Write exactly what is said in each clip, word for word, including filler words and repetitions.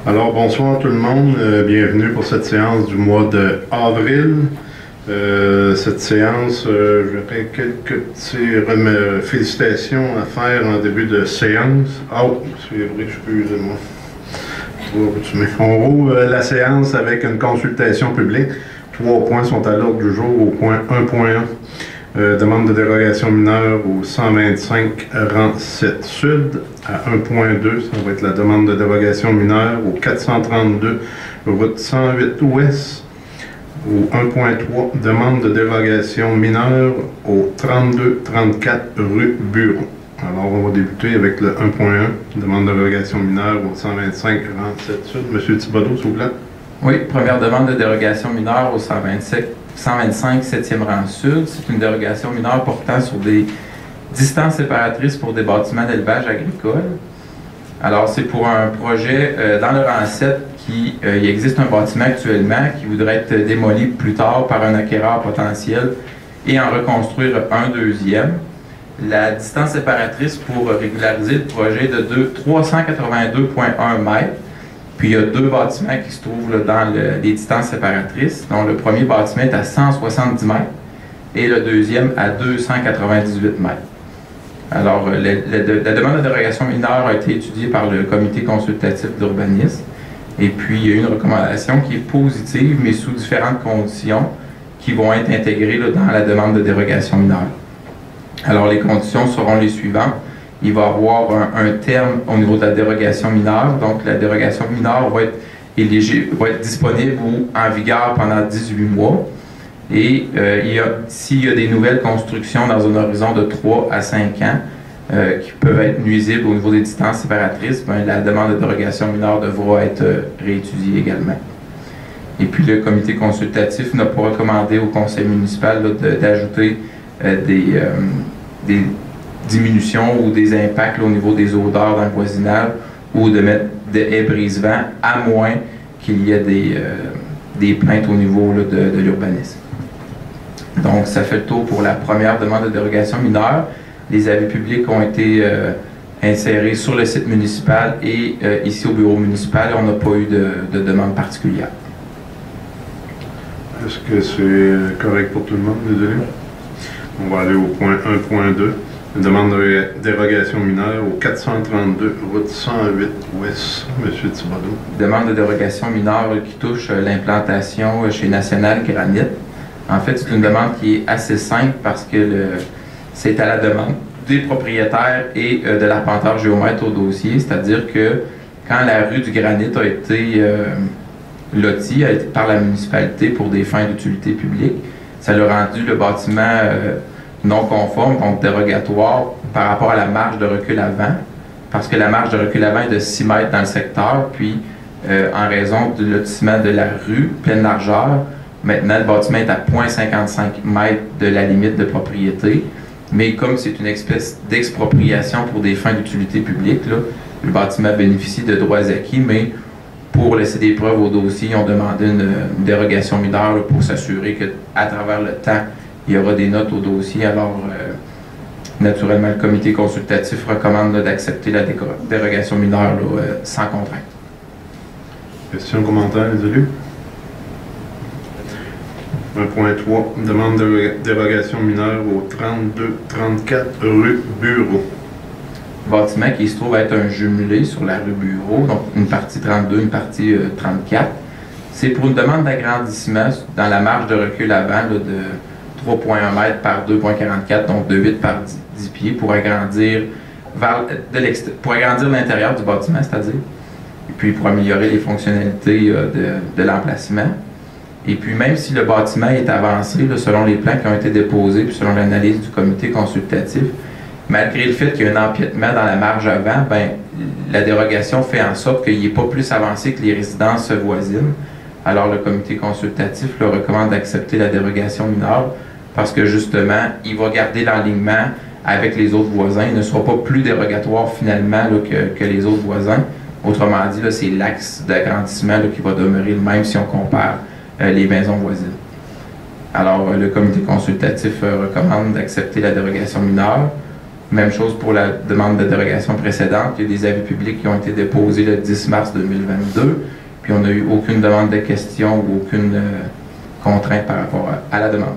Alors, bonsoir tout le monde. Euh, bienvenue pour cette séance du mois d'avril. Euh, cette séance, euh, j'aurais quelques petites félicitations à faire en début de séance. Oh, c'est vrai, excusez-moi. On roule euh, la séance avec une consultation publique. Trois points sont à l'ordre du jour au point un point un. Euh, demande de dérogation mineure au cent vingt-cinq rang sept sud. À un point deux, ça va être la demande de dérogation mineure au quatre cent trente-deux route cent huit ouest. Au un point trois, demande de dérogation mineure au trente-deux trente-quatre rue Bureau. Alors, on va débuter avec le un point un, demande de dérogation mineure au cent vingt-cinq rang sept sud. Monsieur Thibodeau, s'il vous plaît. Oui, première demande de dérogation mineure au cent vingt-cinq septième rang sud. C'est une dérogation mineure portant sur des distances séparatrices pour des bâtiments d'élevage agricole. Alors, c'est pour un projet euh, dans le rang sept qui euh, il existe un bâtiment actuellement qui voudrait être démoli plus tard par un acquéreur potentiel et en reconstruire un deuxième. La distance séparatrice pour régulariser le projet est de trois cent quatre-vingt-deux virgule un mètres. Puis il y a deux bâtiments qui se trouvent là, dans le, les distances séparatrices. Donc le premier bâtiment est à cent soixante-dix mètres et le deuxième à deux cent quatre-vingt-dix-huit mètres. Alors le, le, la demande de dérogation mineure a été étudiée par le comité consultatif d'urbanisme. Et puis il y a une recommandation qui est positive, mais sous différentes conditions qui vont être intégrées là, dans la demande de dérogation mineure. Alors les conditions seront les suivantes. Il va y avoir un, un terme au niveau de la dérogation mineure. Donc, la dérogation mineure va être, éligible, va être disponible ou en vigueur pendant dix-huit mois. Et euh, s'il y a des nouvelles constructions dans un horizon de trois à cinq ans euh, qui peuvent être nuisibles au niveau des distances séparatrices, bien, la demande de dérogation mineure devra être euh, réétudiée également. Et puis, le comité consultatif n'a pas recommandé au conseil municipal d'ajouter euh, des, euh, des diminution ou des impacts là, au niveau des odeurs dans le voisinage ou de mettre des haies brise-vent, à moins qu'il y ait des, euh, des plaintes au niveau là, de, de l'urbanisme. Donc, ça fait le tour pour la première demande de dérogation mineure. Les avis publics ont été euh, insérés sur le site municipal et euh, ici au bureau municipal, on n'a pas eu de, de demande particulière. Est-ce que c'est correct pour tout le monde? Désolé. On va aller au point un point deux. Une demande de dérogation mineure au quatre cent trente-deux route cent huit ouest. Monsieur Thibodeau. Demande de dérogation mineure qui touche l'implantation chez National Granite. En fait, c'est une demande qui est assez simple parce que c'est à la demande des propriétaires et euh, de l'arpenteur géomètre au dossier. C'est-à-dire que quand la rue du Granit a été euh, lotie a été par la municipalité pour des fins d'utilité publique, ça leur a rendu le bâtiment euh, non conforme, donc dérogatoire par rapport à la marge de recul avant, parce que la marge de recul avant est de six mètres dans le secteur, puis euh, en raison du lotissement de la rue, pleine largeur, maintenant le bâtiment est à zéro virgule cinquante-cinq mètres de la limite de propriété, mais comme c'est une espèce d'expropriation pour des fins d'utilité publique, là, le bâtiment bénéficie de droits acquis, mais pour laisser des preuves au dossier, ils ont demandé une, une dérogation mineure là, pour s'assurer qu'à travers le temps, il y aura des notes au dossier. Alors, euh, naturellement, le comité consultatif recommande d'accepter la dérogation mineure là, euh, sans contrainte. Questions, commentaires, les élus? un point trois. Demande de dérogation mineure au trente-deux trente-quatre rue Bureau. Bâtiment qui se trouve être un jumelé sur la rue Bureau, donc une partie trente-deux, une partie euh, trente-quatre. C'est pour une demande d'agrandissement dans la marge de recul avant là, de trois virgule un mètres par deux virgule quarante-quatre, donc de huit par dix pieds pour agrandir vers de pour agrandir l'intérieur du bâtiment, c'est-à-dire, et puis pour améliorer les fonctionnalités euh, de, de l'emplacement. Et puis même si le bâtiment est avancé, là, selon les plans qui ont été déposés, puis selon l'analyse du comité consultatif, malgré le fait qu'il y a un empiètement dans la marge avant, ben, la dérogation fait en sorte qu'il n'est pas plus avancé que les résidences voisines. Alors le comité consultatif le recommande d'accepter la dérogation mineure parce que justement, il va garder l'alignement avec les autres voisins. Il ne sera pas plus dérogatoire finalement là, que, que les autres voisins. Autrement dit, c'est l'axe d'agrandissement qui va demeurer le même si on compare euh, les maisons voisines. Alors, euh, le comité consultatif euh, recommande d'accepter la dérogation mineure Même chose pour la demande de dérogation précédente. Il y a des avis publics qui ont été déposés le dix mars deux mille vingt-deux, puis on n'a eu aucune demande de question ou aucune euh, contrainte par rapport à, à la demande.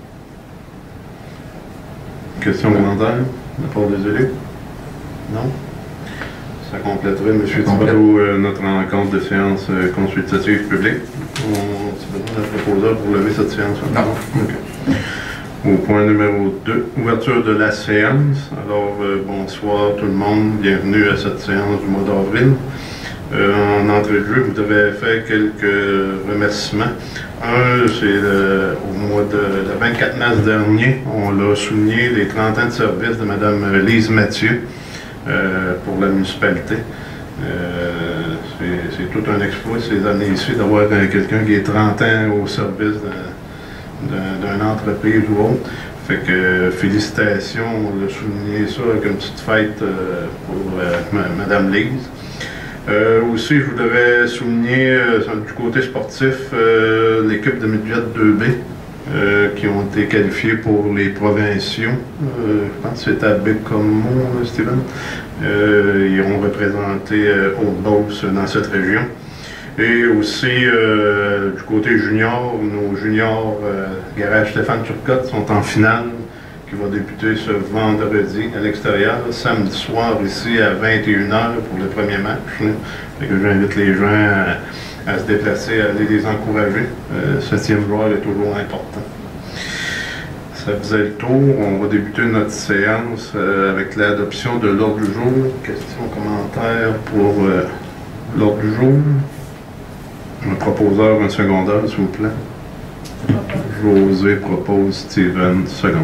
Question, commentaire de la part des élus? Non? Ça compléterait, M. Thibodeau, euh, notre rencontre de séance euh, consultative publique. On a besoin d'un proposeur pour lever cette séance? Non. OK. Au point numéro deux, ouverture de la séance. Alors, euh, bonsoir tout le monde, bienvenue à cette séance du mois d'avril. Euh, en entrée de jeu, vous avez fait quelques remerciements. Un, c'est euh, au mois de le vingt-quatre mars dernier, on l'a souligné les trente ans de service de Mme Lise Mathieu euh, pour la municipalité. Euh, c'est tout un exploit ces années-ci d'avoir euh, quelqu'un qui est trente ans au service d'une entreprise ou autre. Fait que euh, félicitations, on l'a souligné ça avec une petite fête euh, pour euh, Mme Lise. Euh, aussi, je voudrais souligner euh, du côté sportif euh, l'équipe de midget deux B euh, qui ont été qualifiés pour les provinciaux. Euh, je pense que c'est à Bécomo, Steven. Euh, ils iront représenter euh, Haute-Beauce dans cette région. Et aussi, euh, du côté junior, nos juniors euh, Garage Stéphane Turcotte sont en finale, qui va débuter ce vendredi à l'extérieur, samedi soir ici à vingt et une heures pour le premier match. J'invite les gens à, à se déplacer, à aller les encourager. Le septième joueur est toujours important. Ça faisait le tour. On va débuter notre séance euh, avec l'adoption de l'ordre du jour. Questions, commentaires pour euh, l'ordre du jour. Un proposeur, un secondaire, s'il vous plaît. José propose, Steven, seconde.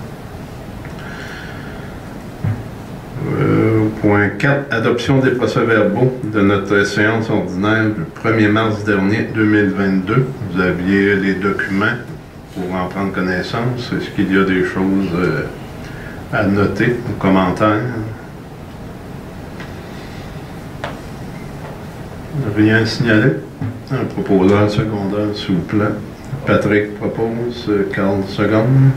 Euh, point quatre, adoption des procès-verbaux de notre séance ordinaire du premier mars dernier deux mille vingt-deux. Vous aviez les documents pour en prendre connaissance. Est-ce qu'il y a des choses euh, à noter ou commentaires? Rien à signaler? Un proposeur secondaire, s'il vous plaît. Patrick propose, Carl seconde.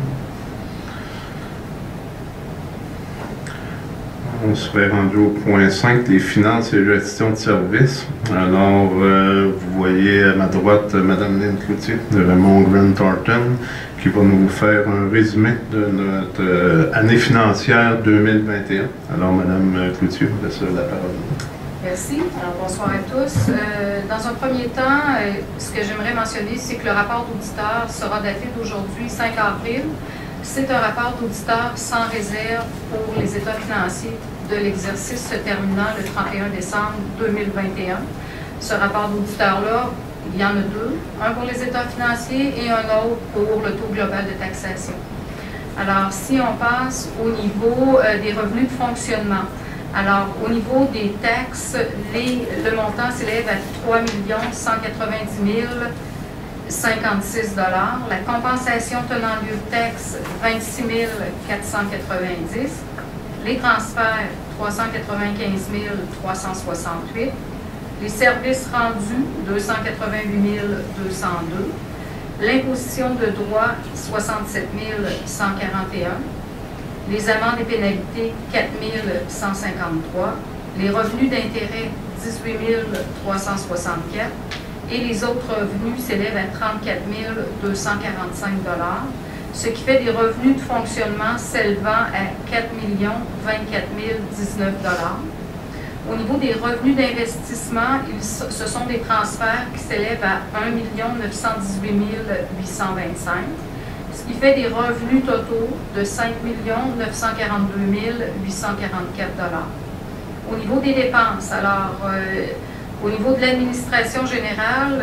On serait rendu au point cinq, les finances et gestion de services. Alors, euh, vous voyez à ma droite Mme Lynn Cloutier de Raymond Grant Thornton qui va nous faire un résumé de notre euh, année financière deux mille vingt et un. Alors, Mme Cloutier, vous laissez la parole. Merci. Alors, bonsoir à tous. Euh, dans un premier temps, euh, ce que j'aimerais mentionner, c'est que le rapport d'auditeur sera daté d'aujourd'hui, cinq avril. C'est un rapport d'auditeur sans réserve pour les états financiers de l'exercice se terminant le trente et un décembre deux mille vingt et un. Ce rapport d'auditeur-là, il y en a deux, un pour les états financiers et un autre pour le taux global de taxation. Alors, si on passe au niveau euh, des revenus de fonctionnement, alors, au niveau des taxes, les, le montant s'élève à trois millions cent quatre-vingt-dix mille cinquante-six dollars. La compensation tenant lieu de taxes, vingt-six mille quatre cent quatre-vingt-dix. Les transferts, trois cent quatre-vingt-quinze mille trois cent soixante-huit. Les services rendus, deux cent quatre-vingt-huit mille deux cent deux. L'imposition de droits, soixante-sept mille cent quarante et un. Les amendes et pénalités, quatre mille cent cinquante-trois. Les revenus d'intérêt, dix-huit mille trois cent soixante-quatre. Et les autres revenus s'élèvent à trente-quatre mille deux cent quarante-cinq dollars, ce qui fait des revenus de fonctionnement s'élevant à quatre millions vingt-quatre mille dix-neuf dollars. Au niveau des revenus d'investissement, ce sont des transferts qui s'élèvent à un million neuf cent dix-huit mille huit cent vingt-cinq, ce qui fait des revenus totaux de cinq millions neuf cent quarante-deux mille huit cent quarante-quatre dollars. Au niveau des dépenses, alors, euh, au niveau de l'administration générale,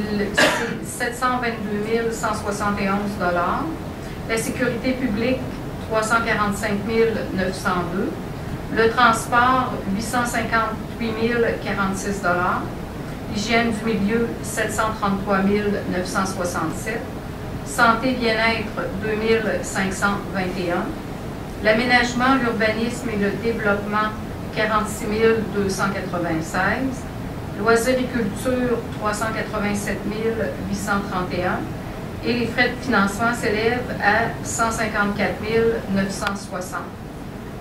c'est sept cent vingt-deux mille cent soixante et onze dollars. La sécurité publique, trois cent quarante-cinq mille neuf cent deux. Le transport, huit cent cinquante-huit mille quarante-six dollars. L'hygiène du milieu, sept cent trente-trois mille neuf cent soixante-sept. Santé bien-être, deux mille cinq cent vingt et un. L'aménagement, l'urbanisme et le développement, quarante-six mille deux cent quatre-vingt-seize. Loisiriculture, trois cent quatre-vingt-sept mille huit cent trente et un. Et les frais de financement s'élèvent à cent cinquante-quatre mille neuf cent soixante.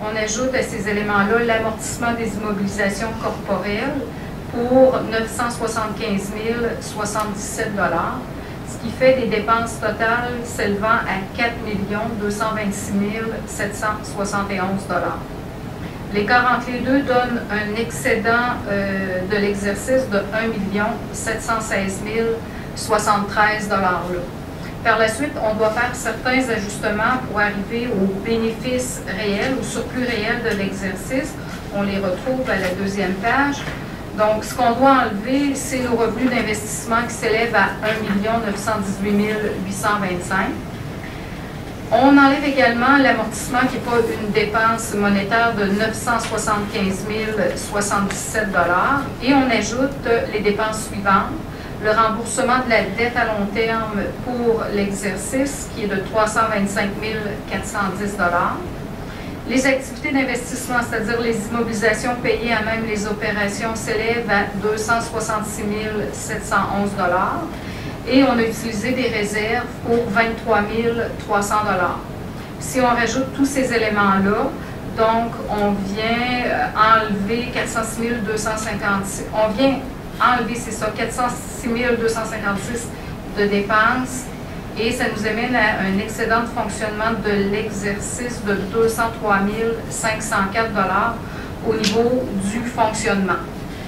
On ajoute à ces éléments-là l'amortissement des immobilisations corporelles pour neuf cent soixante-quinze mille soixante-dix-sept dollars, ce qui fait des dépenses totales s'élevant à quatre millions deux cent vingt-six mille sept cent soixante et onze dollars. L'écart entre les deux donne un excédent euh, de l'exercice de un million sept cent seize mille soixante-treize dollars. Par la suite, on doit faire certains ajustements pour arriver aux bénéfices réels, au surplus réel de l'exercice. On les retrouve à la deuxième page. Donc, ce qu'on doit enlever, c'est nos revenus d'investissement qui s'élèvent à un million neuf cent dix-huit mille huit cent vingt-cinq. On enlève également l'amortissement qui n'est pas une dépense monétaire de neuf cent soixante-quinze mille soixante-dix-sept dollars et on ajoute les dépenses suivantes. Le remboursement de la dette à long terme pour l'exercice qui est de trois cent vingt-cinq mille quatre cent dix dollars. Les activités d'investissement, c'est-à-dire les immobilisations payées à même les opérations, s'élèvent à deux cent soixante-six mille sept cent onze dollars. Et on a utilisé des réserves pour vingt-trois mille trois cents dollars. Si on rajoute tous ces éléments-là, donc on vient enlever quatre cent six mille deux cent cinquante-six, on vient enlever, c'est ça, quatre cent six mille deux cent cinquante-six de dépenses et ça nous amène à un excédent de fonctionnement de l'exercice de deux cent trois mille cinq cent quatre dollars au niveau du fonctionnement.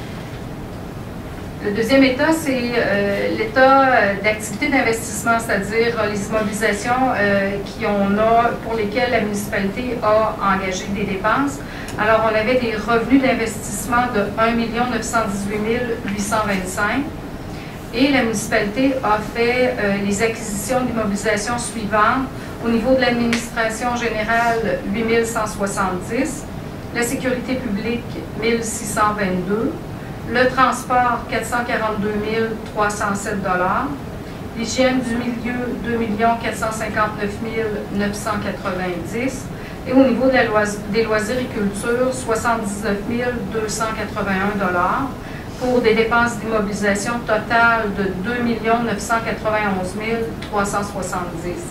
Le deuxième état, c'est euh, l'état d'activité d'investissement, c'est-à-dire euh, les immobilisations euh, qui on a, pour lesquelles la municipalité a engagé des dépenses. Alors, on avait des revenus d'investissement de un million neuf cent dix-huit mille huit cent vingt-cinq et la municipalité a fait euh, les acquisitions d'immobilisation suivantes. Au niveau de l'administration générale, huit mille cent soixante-dix, la sécurité publique, mille six cent vingt-deux, le transport, quatre cent quarante-deux mille trois cent sept dollars. L'hygiène du milieu, deux millions quatre cent cinquante-neuf mille neuf cent quatre-vingt-dix. Et au niveau de la loisir, des loisirs et culture, soixante-dix-neuf mille deux cent quatre-vingt-un dollars pour des dépenses d'immobilisation totales de deux millions neuf cent quatre-vingt-onze mille trois cent soixante-dix.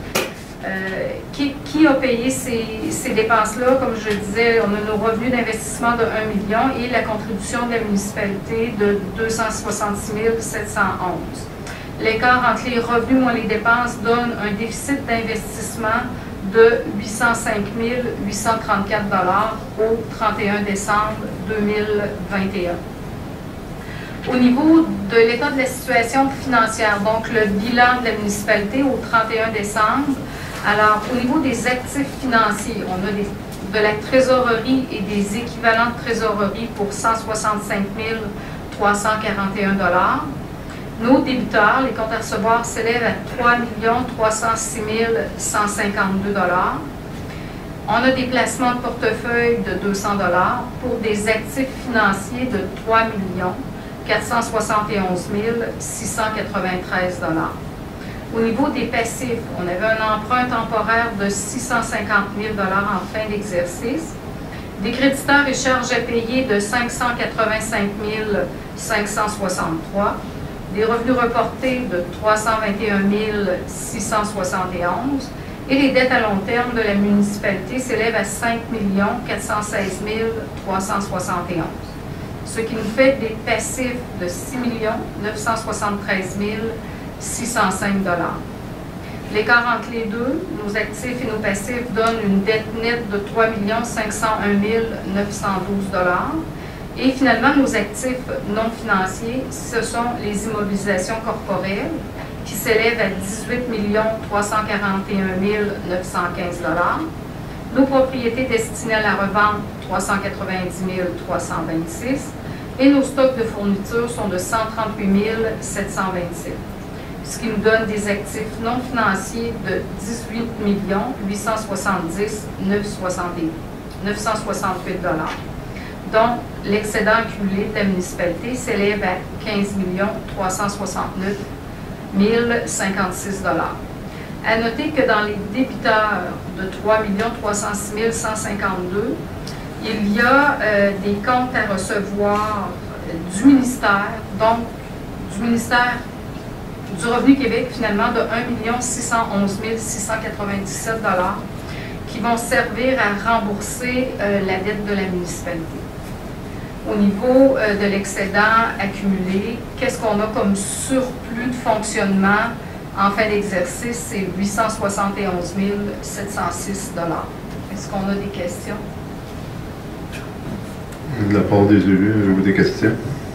Euh, qui, qui a payé ces, ces dépenses-là? Comme je le disais, on a nos revenus d'investissement de un million et la contribution de la municipalité de deux cent soixante-six mille sept cent onze. L'écart entre les revenus moins les dépenses donne un déficit d'investissement de huit cent cinq mille huit cent trente-quatre dollars au trente et un décembre deux mille vingt et un. Au niveau de l'état de la situation financière, donc le bilan de la municipalité au trente et un décembre, alors au niveau des actifs financiers, on a des, de la trésorerie et des équivalents de trésorerie pour cent soixante-cinq mille trois cent quarante et un dollars. Nos débiteurs, les comptes à recevoir, s'élèvent à trois millions trois cent six mille cent cinquante-deux dollars. On a des placements de portefeuille de deux cents dollars pour des actifs financiers de trois millions quatre cent soixante et onze mille six cent quatre-vingt-treize dollars. Au niveau des passifs, on avait un emprunt temporaire de six cent cinquante mille dollars en fin d'exercice, des créditeurs et charges à payer de cinq cent quatre-vingt-cinq mille cinq cent soixante-trois, des revenus reportés de trois cent vingt et un mille six cent soixante et onze et les dettes à long terme de la municipalité s'élèvent à cinq millions quatre cent seize mille trois cent soixante et onze, ce qui nous fait des passifs de six millions neuf cent soixante-treize mille six cent cinq dollars. L'écart entre les deux, nos actifs et nos passifs, donne une dette nette de trois millions cinq cent un mille neuf cent douze dollars. Et finalement, nos actifs non financiers, ce sont les immobilisations corporelles qui s'élèvent à dix-huit millions trois cent quarante et un mille neuf cent quinze dollars. Nos propriétés destinées à la revente, trois cent quatre-vingt-dix mille trois cent vingt-six. Et nos stocks de fournitures sont de cent trente-huit mille sept cent vingt-sept. Ce qui nous donne des actifs non financiers de dix-huit millions huit cent soixante-dix mille neuf cent soixante-huit dollars. Donc, l'excédent accumulé de la municipalité s'élève à quinze millions trois cent soixante-neuf mille cinquante-six dollars. À noter que dans les débiteurs de trois millions trois cent six mille cent cinquante-deux, il y a euh, des comptes à recevoir du ministère, donc du ministère du Revenu Québec, finalement, de un million six cent onze mille six cent quatre-vingt-dix-sept dollars, qui vont servir à rembourser euh, la dette de la municipalité. Au niveau euh, de l'excédent accumulé, qu'est-ce qu'on a comme surplus de fonctionnement en fin d'exercice? C'est huit cent soixante et onze mille sept cent six dollars. Est-ce qu'on a des questions? De la part des élus, avez-vous des questions?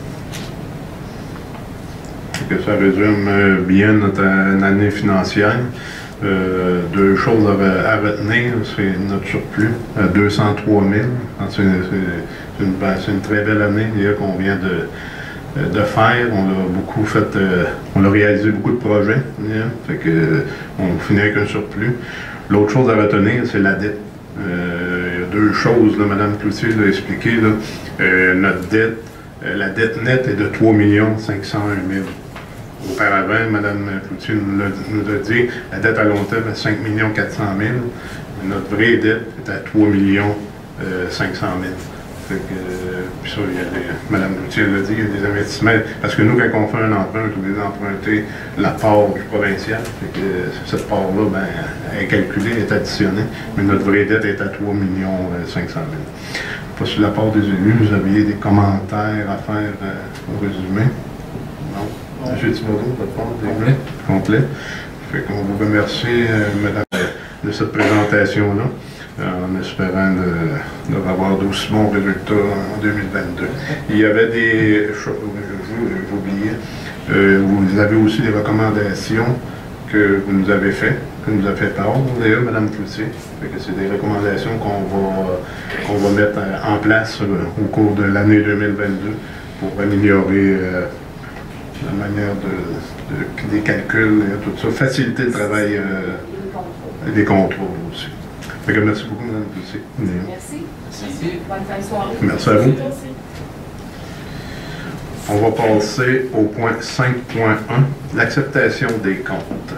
Que ça résume bien notre année financière. Euh, deux choses à, à retenir, c'est notre surplus à deux cent trois mille. C'est une, une très belle année qu'on vient de, de faire. On a beaucoup fait, euh, on a réalisé beaucoup de projets. Là, fait que, on finit avec un surplus. L'autre chose à retenir, c'est la dette. Euh, il y a deux choses, là, Mme Cloutier l'a expliqué. Là. Euh, notre dette, euh, la dette nette est de trois millions cinq cent un mille. Auparavant, Mme Cloutier nous l'a, nous a dit la dette à long terme est cinq millions quatre cent mille. Notre vraie dette est à trois millions cinq cent mille. Fait que, euh, puis ça, il y a des, Mme Cloutier l'a dit, il y a des investissements. Parce que nous, quand on fait un emprunt, on est obligé d'emprunter la part du provincial. Fait que cette part-là, ben, elle est calculée, elle est additionnée. Mais notre vraie dette est à trois millions cinq cent mille. Pas sur la part des élus, vous aviez des commentaires à faire euh, au résumé? Non? M. Thibodeau, votre part, complet. complet. Fait qu'on vous remercie, euh, Madame, de cette présentation-là, en espérant de, de avoir d'aussi bons résultats en deux mille vingt-deux. Il y avait des choses, j'oubliais, euh, vous avez aussi des recommandations que vous nous avez faites, que nous avez fait part, d'ailleurs, Mme Cloutier. Fait que c'est des recommandations qu'on va, qu'on va mettre en place euh, au cours de l'année deux mille vingt-deux pour améliorer euh, la manière de, de, des calculs et tout ça, faciliter le travail euh, des contrôles aussi. Fait que merci beaucoup, Mme Cloutier. Merci. Merci. Bonne fin de soirée. Merci à vous. On va passer au point cinq point un, l'acceptation des comptes.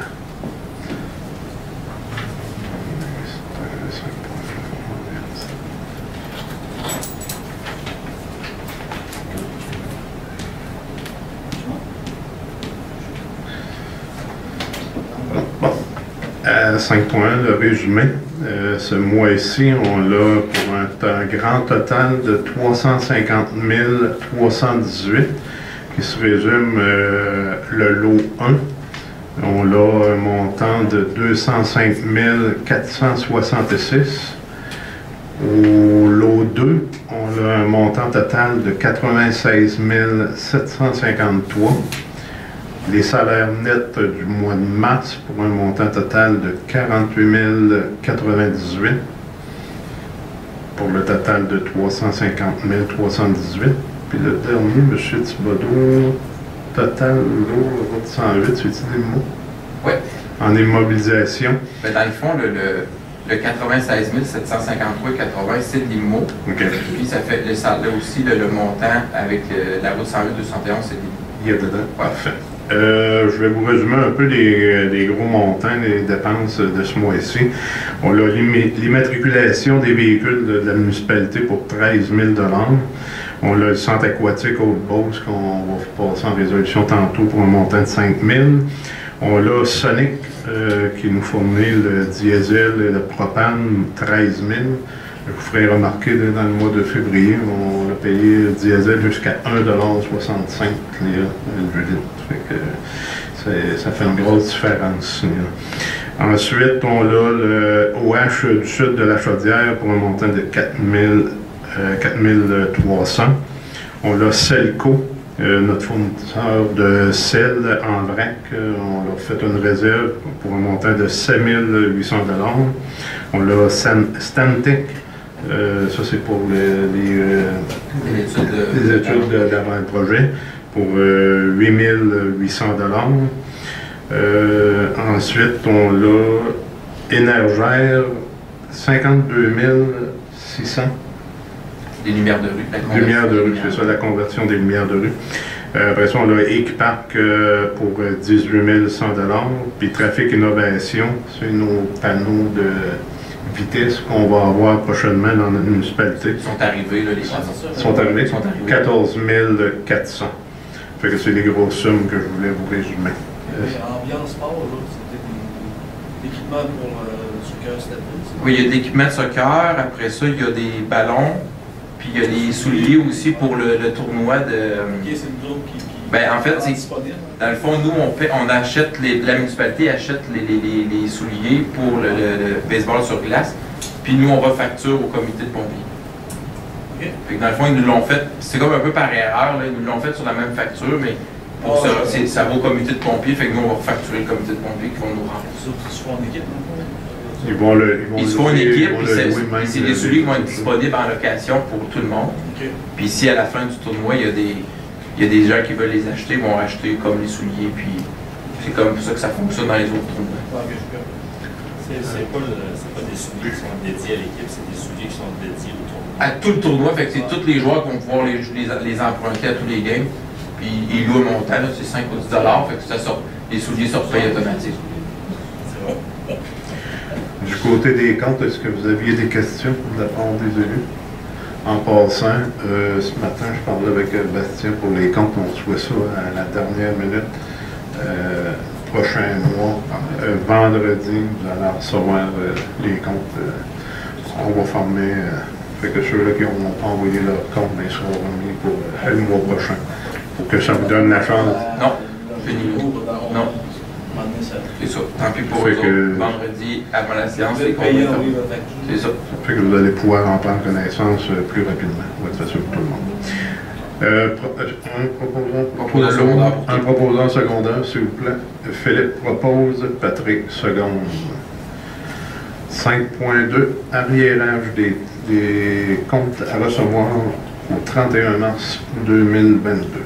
cinq point un, le résumé. Euh, ce mois-ci, on l'a pour un, un grand total de trois cent cinquante mille trois cent dix-huit, qui se résume euh, le lot un. On a un montant de deux cent cinq mille quatre cent soixante-six. Au lot deux, on a un montant total de quatre-vingt-seize mille sept cent cinquante-trois. Les salaires nets du mois de mars pour un montant total de quarante-huit mille quatre-vingt-dix-huit pour le total de trois cent cinquante mille trois cent dix-huit. Puis le dernier, M. Thibodeau, total, l'eau, cent huit, c'est-tu des mots? Oui. En immobilisation. Ben, dans le fond, le, le, le quatre-vingt-seize mille sept cent cinquante-trois virgule quatre-vingts, c'est l'I M O. OK. Puis ça fait le, ça, là aussi le, le montant avec le, la route cent huit deux cent onze, c'est l'I M O. Il y a dedans? Parfait. Euh, je vais vous résumer un peu les, les gros montants, les dépenses de ce mois-ci. On a l'immatriculation des véhicules de, de la municipalité pour treize mille dollars. On a le centre aquatique Haute-Beauce qu'on va passer en résolution tantôt pour un montant de cinq mille. On a Sonic euh, qui nous fournit le diesel et le propane, treize mille. Je vous ferai remarquer là, dans le mois de février, on a payé le diesel jusqu'à un dollar soixante-cinq le litre. Ça fait une grosse différence. Là. Ensuite, on a le O H du sud de la Chaudière pour un montant de quatre mille trois cents. On a Selco, euh, notre fournisseur de sel en vrac. Euh, on leur fait une réserve pour un montant de sept mille huit cents dollars. On a Stantec. Euh, ça, c'est pour les, les, euh, les études, de, les études d'avant-projet pour euh, huit mille huit cents dollars. Euh, ensuite, on a Énergère, cinquante-deux mille six cents. Les lumières de rue. La lumière de rue, c'est ça, la conversion des lumières de rue. Euh, après ça, on a Equipark euh, pour dix-huit mille cent dollars. Puis Trafic Innovation, c'est nos panneaux de vitesse qu'on va avoir prochainement dans notre municipalité. Ils sont arrivés, là, les gens. Ils sont arrivés? Ils sont arrivés. quatorze mille quatre cents. Fait que c'est les grosses sommes que je voulais vous résumer. Euh, ambiance sport, là, c'était des, des équipements pour, euh, sur soccer cet été? Oui, il y a de l'équipement de soccer. Après ça, il y a des ballons. Puis il y a les souliers aussi pour le, le tournoi de. Ok, c'est nous autres qui. qui ben, en fait, c'est. disponible. Dans le fond, nous, on, fait, on achète, les, la municipalité achète les, les, les, les souliers pour le, le, le baseball sur glace. Puis nous, on va facture au comité de pompiers. Okay. Fait que dans le fond, ils nous l'ont fait. C'est comme un peu par erreur, là, ils nous l'ont fait sur la même facture, mais pour oh, ça, ouais. ça va au comité de pompiers. Fait que nous, on va facturer le comité de pompiers qui vont nous rendre. Les autres, ils se font en équipe, non? Ils vont le. Ils, vont Ils se le font une louer, équipe, ils vont puis le c'est louer même, c'est des euh, souliers qui vont être disponibles en location pour tout le monde. Okay. Puis si à la fin du tournoi, il y a des, il y a des gens qui veulent les acheter, ils vont acheter comme les souliers, puis c'est comme ça que ça fonctionne dans les autres tournois. C'est c'est pas, le- c'est pas des souliers qui sont dédiés à l'équipe, c'est des souliers qui sont dédiés au tournoi. À tout le tournoi, fait que c'est tous les joueurs qui vont pouvoir les, les, les emprunter à tous les games. Puis ils louent un montant, là, c'est cinq ou dix dollars, fait que ça sort, les souliers sortent payés automatiquement. C'est vrai. Du côté des comptes, est-ce que vous aviez des questions de la part des élus? En passant, euh, ce matin, je parlais avec euh, Bastien pour les comptes, on reçoit ça à la dernière minute. Euh, prochain mois, euh, vendredi, vous allez recevoir euh, les comptes. Euh, on va former, euh, fait que ceux-là qui n'ont pas envoyé leur compte, mais seront remis pour euh, le mois prochain. Pour que ça vous donne la chance. Non, fini. Non. C'est ça. Tant pis pour Fait eux que- autres. Vendredi, avant la séance, Vous les êtes payé, comptes. oui, votre facture. C'est ça. Fait que vous allez pouvoir en prendre connaissance euh, plus rapidement. On va être facile pour tout le monde. Euh, pro- euh, un proposant, Proposant secondaire pour un qui? proposant secondaire, s'il vous plaît. Philippe propose, Patrick seconde. cinq point deux, arriérage des, des comptes à recevoir au trente et un mars deux mille vingt-deux.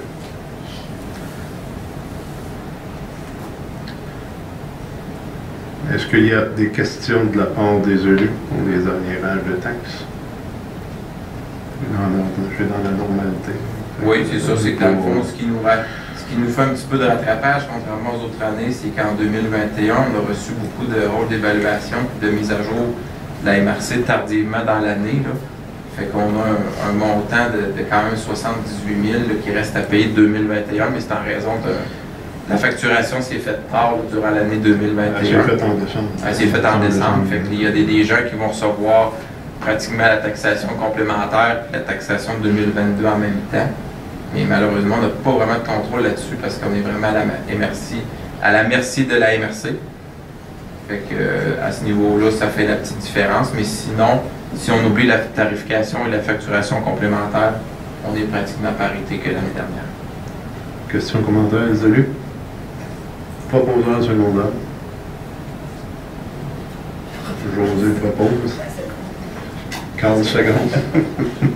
Est-ce qu'il y a des questions de la part des élus pour les arriérages de taxes? Dans la, je suis dans la normalité. Oui, c'est ça. C'est que dans le fond, ce qui, nous, ra- ce qui nous fait un petit peu de rattrapage, contrairement aux autres années, c'est qu'en deux mille vingt et un, on a reçu beaucoup de rôles d'évaluation et de mise à jour de la M R C tardivement dans l'année. là. Fait qu'on a un, un montant de, de quand même soixante-dix-huit mille là, qui reste à payer de deux mille vingt et un, mais c'est en raison de la facturation s'est faite tard là, durant l'année deux mille vingt et un. Elle s'est faite en décembre. Elle s'est faite en décembre. Fait qu'il y a des, des gens qui vont recevoir pratiquement la taxation complémentaire et la taxation de deux mille vingt-deux en même temps. Mais malheureusement, on n'a pas vraiment de contrôle là-dessus parce qu'on est vraiment à la M R C, à la merci de la M R C. Fait que euh, à ce niveau-là, ça fait la petite différence. Mais sinon, si on oublie la tarification et la facturation complémentaire, on est pratiquement à parité que l'année dernière. Question, commentaire, les élus? Proposant secondaire. José propose. Carl seconde.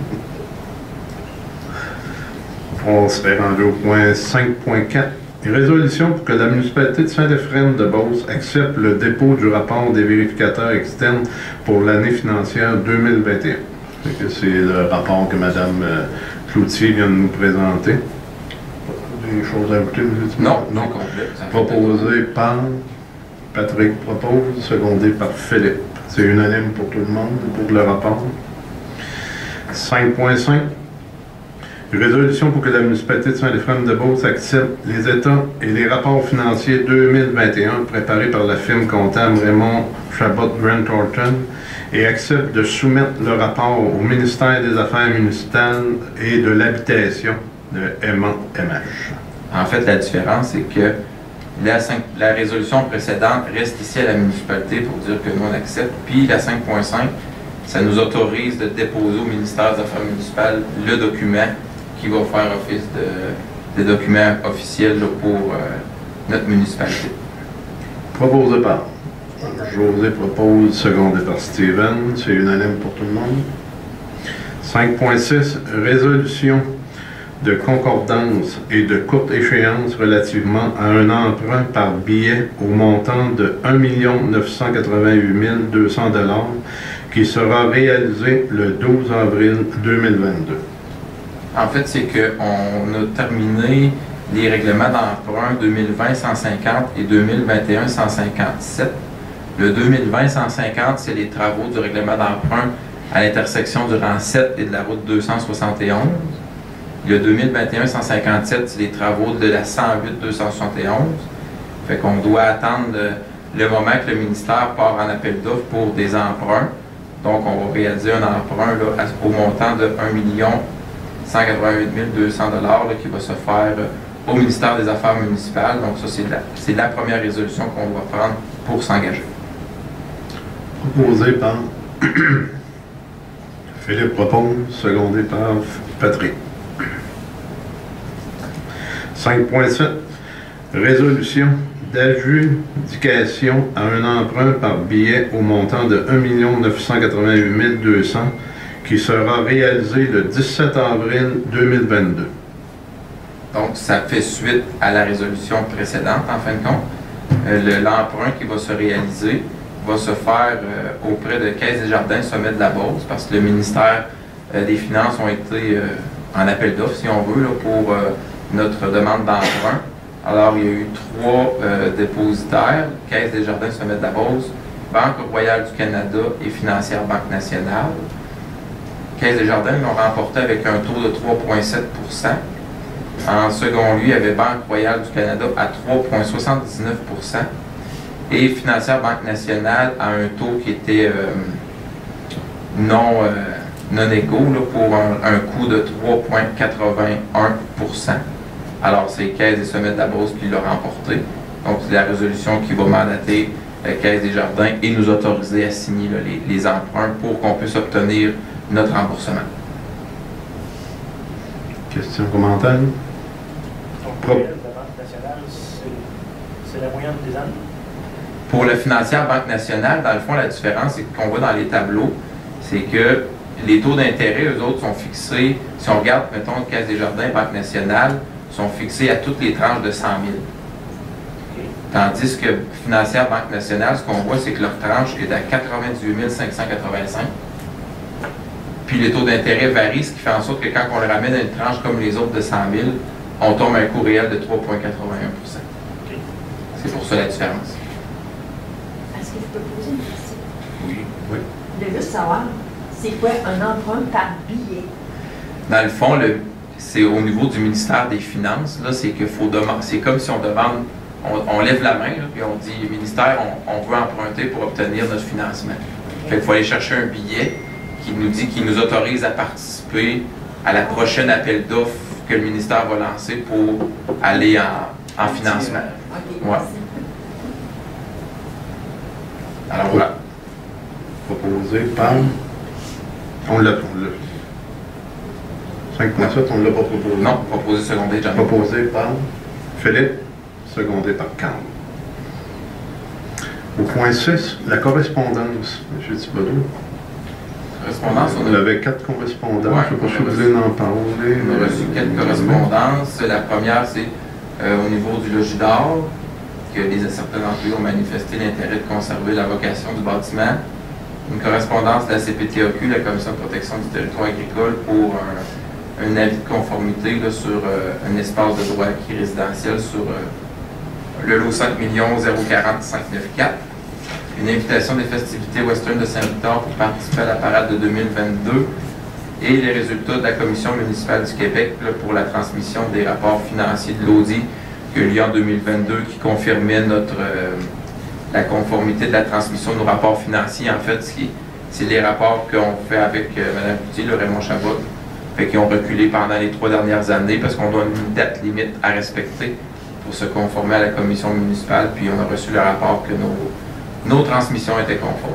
On serait rendu au point cinq point quatre. Résolution pour que la municipalité de Saint-Euphrème-de-Beauce accepte le dépôt du rapport des vérificateurs externes pour l'année financière deux mille vingt et un. Fait que c'est le rapport que Mme Cloutier vient de nous présenter. Des choses à ajouter, M. Dumont? Non, non. c'est complet. Ça fait Proposé par Patrick propose, secondé par Philippe. C'est unanime pour tout le monde, pour le rapport. cinq point cinq. Résolution pour que la municipalité de Saint-Euphrème-de-Beauce accepte les états et les rapports financiers deux mille vingt et un préparés par la firme comptable Raymond Chabot Grant Thornton et accepte de soumettre le rapport au ministère des Affaires municipales et de l'habitation de M A M H. En fait, la différence, c'est que la, cinq la résolution précédente reste ici à la municipalité pour dire que nous, on accepte. Puis la cinq point cinq, ça nous autorise de déposer au ministère des Affaires municipales le document qui va faire office de, de document officiel là, pour euh, notre municipalité. Proposé par José propose, secondé par Steven. C'est unanime pour tout le monde. cinq point six. Résolution de concordance et de courte échéance relativement à un emprunt par billet au montant de un million neuf cent quatre-vingt-huit mille deux cents dollars qui sera réalisé le douze avril deux mille vingt-deux. En fait, c'est qu'on a terminé les règlements d'emprunt deux mille vingt cent cinquante et deux mille vingt et un cent cinquante-sept. Le deux mille vingt cent cinquante, c'est les travaux du règlement d'emprunt à l'intersection du rang sept et de la route deux cent soixante et onze. Le deux mille vingt et un cent cinquante-sept, c'est les travaux de la cent huit deux cent soixante et onze. Fait qu'on doit attendre le, le moment que le ministère part en appel d'offres pour des emprunts. Donc, on va réaliser un emprunt là, au montant de un million cent quatre-vingt-huit mille deux cents dollars qui va se faire euh, au ministère des Affaires municipales. Donc, ça, c'est la, c'est la première résolution qu'on va prendre pour s'engager. Proposé par Philippe propose, secondé par Patrick. cinq point sept. Résolution d'adjudication à un emprunt par billet au montant de un million neuf cent quatre-vingt-huit mille deux cents qui sera réalisé le dix-sept avril deux mille vingt-deux. Donc, ça fait suite à la résolution précédente, en fin de compte. Euh, le, l'emprunt qui va se réaliser va se faire euh, auprès de Caisse des Jardins Sommet de la Beauce, parce que le ministère euh, des Finances ont été euh, en appel d'offres, si on veut, là, pour euh, notre demande d'emprunt. Alors, il y a eu trois euh, dépositaires, Caisse des Jardins Sommet de la Beauce, Banque Royale du Canada et Financière Banque Nationale. Caisse des Jardins l'ont remporté avec un taux de trois virgule sept pour cent. En second lieu, il y avait Banque Royale du Canada à trois virgule soixante-dix-neuf pour cent. Et Financière Banque Nationale à un taux qui était euh, non, euh, non égaux là, pour un, un coût de trois virgule quatre-vingt-un pour cent. Alors, c'est Caisse des Sommets de la Beauce qui l'a remporté. Donc, c'est la résolution qui va mandater la Caisse des Jardins et nous autoriser à signer là, les, les emprunts pour qu'on puisse obtenir notre remboursement. Question, commentaire? Donc, la Banque nationale, c'est la moyenne des années? Pour la financière Banque nationale, dans le fond, la différence, c'est qu'on voit dans les tableaux, c'est que les taux d'intérêt, eux autres, sont fixés, si on regarde, mettons, Caisse des Jardins, Banque nationale, sont fixés à toutes les tranches de cent mille. Okay. Tandis que financière Banque nationale, ce qu'on voit, c'est que leur tranche est à quatre-vingt-dix-huit mille cinq cent quatre-vingt-cinq. Puis les taux d'intérêt varient, ce qui fait en sorte que quand on le ramène à une tranche comme les autres de cent mille, on tombe à un coût réel de trois virgule quatre-vingt-un pour cent. Okay. C'est pour ça la différence. Est-ce que je peux poser une question? Oui. Oui. Je veux juste savoir, c'est quoi un emprunt par billet? Dans le fond, le, c'est au niveau du ministère des Finances, là, c'est qu'il faut demander, c'est comme si on demande, on, on lève la main, là, puis on dit, ministère, on, on veut emprunter pour obtenir notre financement. Okay. Fait qu'il faut aller chercher un billet qui nous dit, qui nous autorise à participer à la prochaine appel d'offres que le ministère va lancer pour aller en, en financement. Okay, ouais. Alors voilà. Proposé par... On l'a. cinq point sept, on ne l'a pas proposé. Non, proposé secondé, j'en ai Proposé par Philippe, secondé par Carl. Au point six, la correspondance. M. Thibodeau. Correspondance, on, on a... avait quatre correspondances. Ouais, je ne sais pas si vous voulez en parler. On a reçu quatre correspondances. La première, c'est euh, au niveau du logis d'or, que les certains employés ont manifesté l'intérêt de conserver la vocation du bâtiment. Une correspondance de la C P T A Q, la Commission de protection du territoire agricole, pour un, un avis de conformité là, sur euh, un espace de droit acquis résidentiel sur euh, le lot cinq millions zéro quarante cinq cent quatre-vingt-quatre. Une invitation des festivités western de Saint-Victor pour participer à la parade de deux mille vingt-deux et les résultats de la Commission municipale du Québec là, pour la transmission des rapports financiers de l'A U D I qui a eu lieu en deux mille vingt-deux, qui confirmait notre, euh, la conformité de la transmission de nos rapports financiers. En fait, c'est les rapports qu'on fait avec euh, Mme Coutier, le Raymond Chabot, fait qu'ils ont reculé pendant les trois dernières années parce qu'on doit une date limite à respecter pour se conformer à la commission municipale, puis on a reçu le rapport que nos, nos transmissions étaient conformes.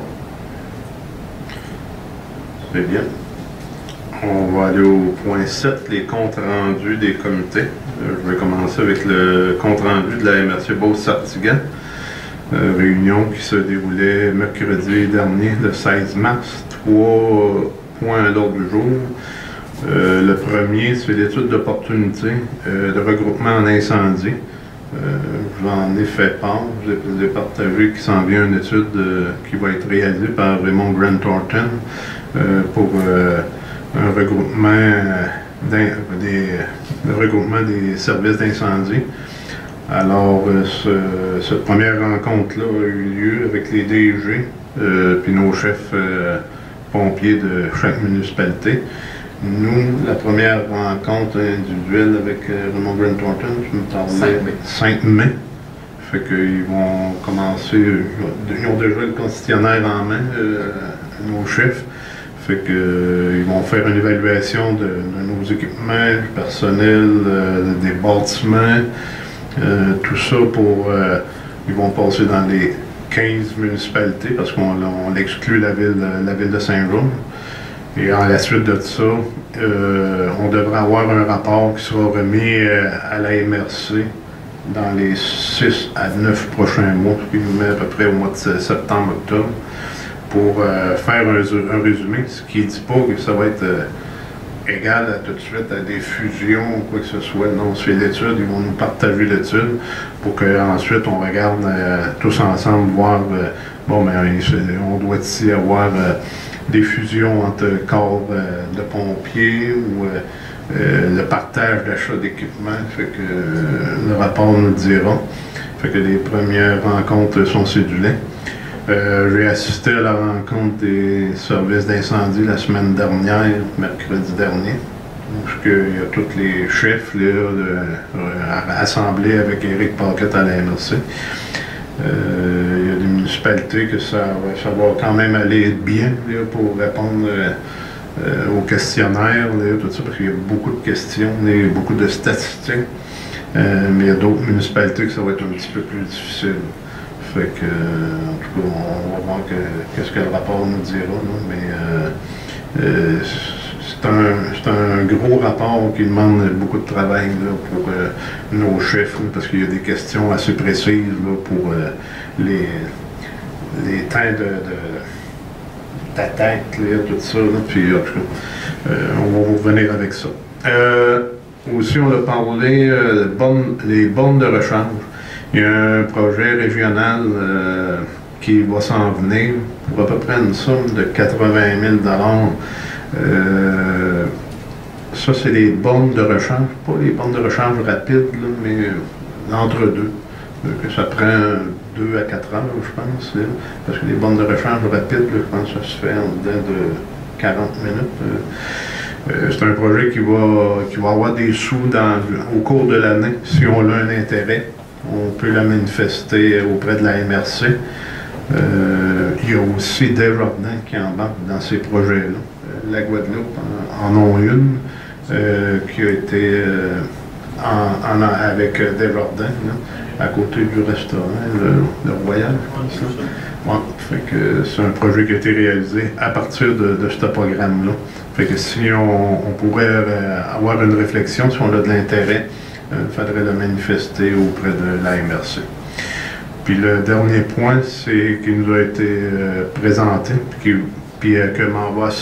C'est bien. On va aller au point sept, les comptes rendus des comités. Euh, je vais commencer avec le compte rendu de la M R C Beauce-Sartiguan. Euh, réunion qui se déroulait mercredi dernier, le seize mars. Trois points à l'ordre du jour. Euh, le premier, c'est l'étude d'opportunité euh, de regroupement en incendie. Euh, je vous en ai fait part, je vous ai partagé qu'il s'en vient une étude euh, qui va être réalisée par Raymond Grant Thornton euh, pour euh, un regroupement, euh, des, le regroupement des services d'incendie. Alors, euh, ce, cette première rencontre-là a eu lieu avec les D G euh, puis nos chefs euh, pompiers de chaque municipalité. Nous, la première rencontre individuelle avec euh, Raymond Grant Thornton, je me parlais cinq mai. Fait qu'ils vont commencer, ils ont déjà le constitutionnaire en main, euh, nos chefs. Fait qu'ils euh, vont faire une évaluation de, de nos équipements, du personnel, euh, des bâtiments, euh, tout ça pour... Euh, ils vont passer dans les quinze municipalités parce qu'on on exclut la ville, la ville de Saint-Jean. Et à la suite de ça, euh, on devrait avoir un rapport qui sera remis euh, à la M R C dans les six à neuf prochains mois, ce qui nous met à peu près au mois de septembre-octobre, pour euh, faire un, un résumé, ce qui ne dit pas que ça va être euh, égal à, tout de suite à des fusions ou quoi que ce soit. Non, c'est l'étude, ils vont nous partager l'étude pour qu'ensuite on regarde euh, tous ensemble, voir, euh, bon, mais on doit ici avoir euh, des fusions entre corps euh, de pompiers ou euh, euh, le partage d'achat d'équipements. Fait que euh, le rapport nous le dira. Fait que les premières rencontres sont cédulées. Euh, J'ai assisté à la rencontre des services d'incendie la semaine dernière, mercredi dernier, où il y a tous les chefs là, de, euh, assemblés avec Éric Paquette à la M R C. Euh, il y a des municipalités que ça, ça va quand même aller bien là, pour répondre euh, euh, aux questionnaires, là, tout ça, parce qu'il y a beaucoup de questions, il y a beaucoup de statistiques, euh, mais il y a d'autres municipalités que ça va être un petit peu plus difficile. Fait que, en tout cas, on va voir qu'est-ce que, que le rapport nous dira, là, mais euh, euh, c'est un, un gros rapport qui demande beaucoup de travail là, pour euh, nos chefs, là, parce qu'il y a des questions assez précises là, pour euh, les, les temps de, de d'attaque, tout ça, là, puis en tout cas, euh, on va vous revenir avec ça. Euh, aussi, on a parlé euh, de bonnes, les bornes de rechange. Il y a un projet régional euh, qui va s'en venir pour à peu près une somme de quatre-vingt mille dollars. Euh, ça, c'est les bornes de rechange, pas les bornes de rechange rapides, là, mais l'entre-deux. Euh, ça prend deux à quatre heures, je pense, là, parce que les bornes de rechange rapides, là, je pense que ça se fait en dedans de quarante minutes. Euh, c'est un projet qui va, qui va avoir des sous dans, au cours de l'année, si on a un intérêt. On peut la manifester auprès de la M R C. Euh, il y a aussi Desjardins qui embarque dans ces projets-là. Euh, la Guadeloupe en, en ont une euh, qui a été euh, en, en, avec Desjardins, là, à côté du restaurant, le, le Royal, je pense. Là. Ouais, fait que c'est un projet qui a été réalisé à partir de, de ce programme-là. Fait que si on, on pourrait euh, avoir une réflexion, si on a de l'intérêt, il faudrait le manifester auprès de la M R C. Puis le dernier point, c'est qui nous a été euh, présenté, puis, puis euh, que m'en va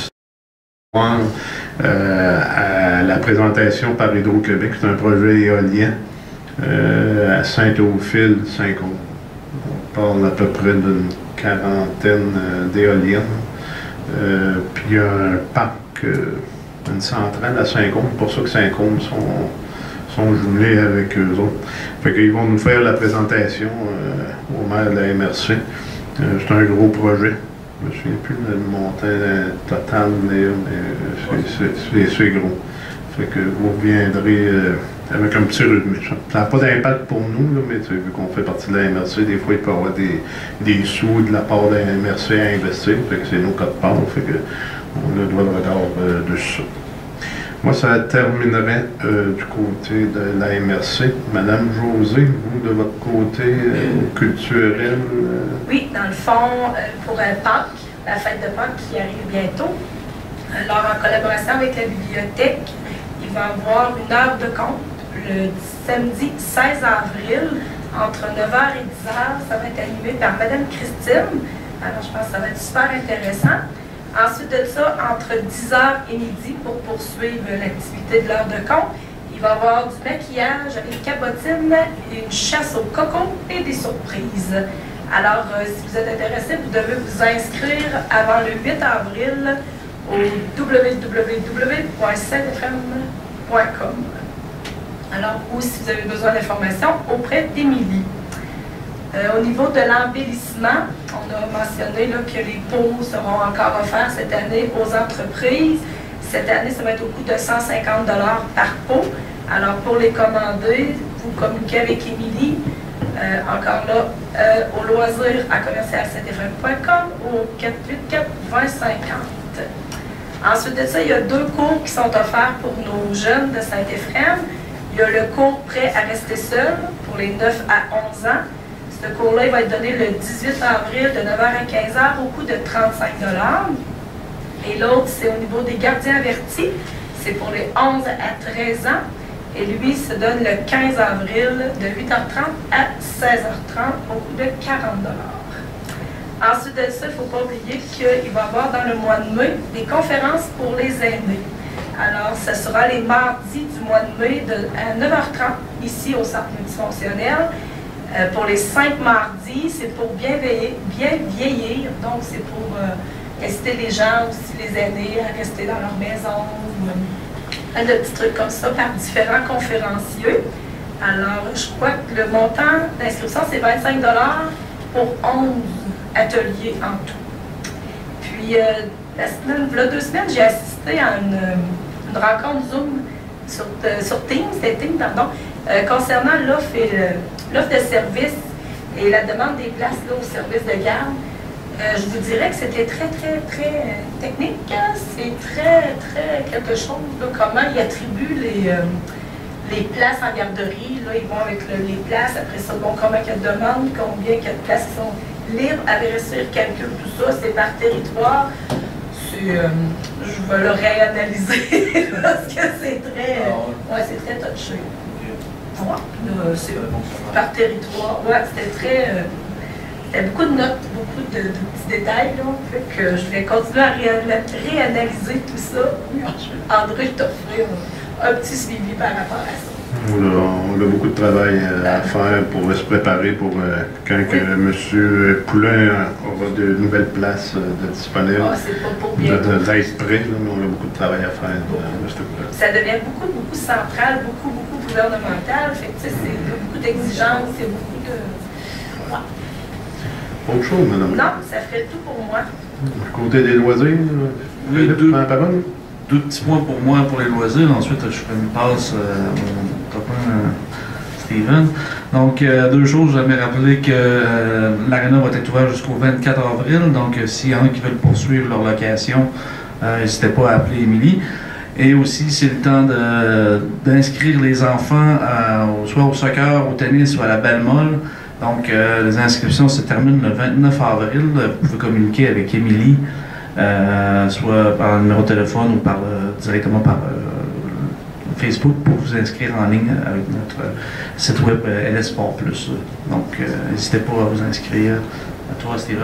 euh, à la présentation par Hydro-Québec. C'est un projet éolien euh, à Saint-Théophile, Saint-Côme. On parle à peu près d'une quarantaine euh, d'éoliennes. Euh, puis il y a un parc, euh, une centrale à Saint-Côme. C'est pour ça que Saint-Côme sont sont jumelés avec eux autres. Fait qu'ils vont nous faire la présentation euh, au maire de la M R C. Euh, c'est un gros projet. Je me souviens plus du montant total, mais c'est gros. Fait que vous reviendrez euh, avec un petit revenu. Ça n'a pas d'impact pour nous, là, mais vu qu'on fait partie de la M R C, des fois il peut y avoir des, des sous de la part de la M R C à investir. Fait que c'est nos codes-parts. Fait que on a doit le regard euh, dessus ça. Moi, ça terminerait euh, du côté de la M R C. Madame José, vous, de votre côté euh, culturel? Euh... Oui, dans le fond, euh, pour euh, Pâques, la fête de Pâques qui arrive bientôt, alors en collaboration avec la bibliothèque, il va y avoir une heure de conte le samedi seize avril, entre neuf heures et dix heures. Ça va être animé par Madame Christine. Alors, je pense que ça va être super intéressant. Ensuite de ça, entre dix heures et midi, pour poursuivre l'activité de l'heure de conte, il va y avoir du maquillage avec cabotine, une chasse au cocon et des surprises. Alors, euh, si vous êtes intéressé, vous devez vous inscrire avant le huit avril au w w w point saint f m point com. Alors, ou si vous avez besoin d'informations, auprès d'Émilie. Euh, au niveau de l'embellissement, on a mentionné là, que les pots seront encore offerts cette année aux entreprises. Cette année, ça va être au coût de cent cinquante dollars par pot. Alors, pour les commander, vous communiquez avec Émilie. Euh, Euh, encore là, euh, au loisir à commercial saint éphrem point com ou au quatre huit quatre, vingt cinquante. Ensuite de ça, il y a deux cours qui sont offerts pour nos jeunes de Saint-Éphrem. Il y a le cours Prêt à rester seul pour les neuf à onze ans. Ce cours-là, il va être donné le dix-huit avril de neuf heures à quinze heures au coût de trente-cinq dollars. Et l'autre, c'est au niveau des gardiens avertis. C'est pour les onze à treize ans. Et lui, se donne le quinze avril de huit heures trente à seize heures trente au coût de quarante dollars. Ensuite de ça, il ne faut pas oublier qu'il va y avoir dans le mois de mai des conférences pour les aînés. Alors, ce sera les mardis du mois de mai de, à neuf heures trente ici au centre multifonctionnel. Euh, pour les cinq mardis, c'est pour bien, veiller, bien vieillir. Donc, c'est pour euh, inciter les gens, aussi les aînés, à rester dans leur maison. Ou, euh, plein de petits trucs comme ça par différents conférenciers. Alors, je crois que le montant d'inscription, c'est vingt-cinq dollars pour onze ateliers en tout. Puis, euh, la semaine, il y a deux semaines, j'ai assisté à une, une rencontre Zoom sur, euh, sur Teams, c'était Teams, pardon, euh, concernant l'offre de service et la demande des places là, au service de garde. Euh, je vous dirais que c'était très, très, très euh, technique. Hein? C'est très, très quelque chose, là, comment ils attribuent les, euh, les places en garderie. Là, ils vont avec le, les places, après ça, bon, combien il y a de demandes, combien il y a de places qui sont libres, à vérifier, calcul, tout ça, c'est par territoire. Euh, je vais le réanalyser parce que c'est très, euh, ouais, c'est très touché. Ouais, c'est par territoire. Ouais, c'était très. Euh, c'était beaucoup de notes, beaucoup de, de petits détails. Là, fait que je vais continuer à réana réanalyser tout ça. André, je t'offrir un petit suivi par rapport à ça. On a, on a beaucoup de travail à faire pour se préparer pour euh, quand oui. que M. Poulain aura de nouvelles places de disponibles. Ah, c'est pas pour bientôt. De, de près, mais on a beaucoup de travail à faire. De, de ce ça devient beaucoup, beaucoup central, beaucoup, beaucoup gouvernemental. Fait que, c'est beaucoup d'exigences, c'est beaucoup de. Ouais. Autre chose, madame? Non, ça ferait tout pour moi. Du côté des loisirs, oui, deux, la parole? Deux petits points pour moi pour les loisirs. Ensuite, je ferai une passe euh, à mon copain euh, Steven. Donc, euh, deux choses. J'aimerais rappeler que euh, l'aréna va être ouverte jusqu'au vingt-quatre avril. Donc, euh, s'il y en a qui veulent poursuivre leur location, euh, n'hésitez pas à appeler Émilie. Et aussi, c'est le temps d'inscrire les enfants à, soit au soccer, au tennis ou à la balle molle. Donc, euh, les inscriptions se terminent le vingt-neuf avril. Vous pouvez communiquer avec Émilie. Euh, soit par le numéro de téléphone ou par, euh, directement par euh, Facebook pour vous inscrire en ligne avec notre euh, site web euh, L S Sport plus. Donc, euh, n'hésitez pas à vous inscrire. À toi, Steven.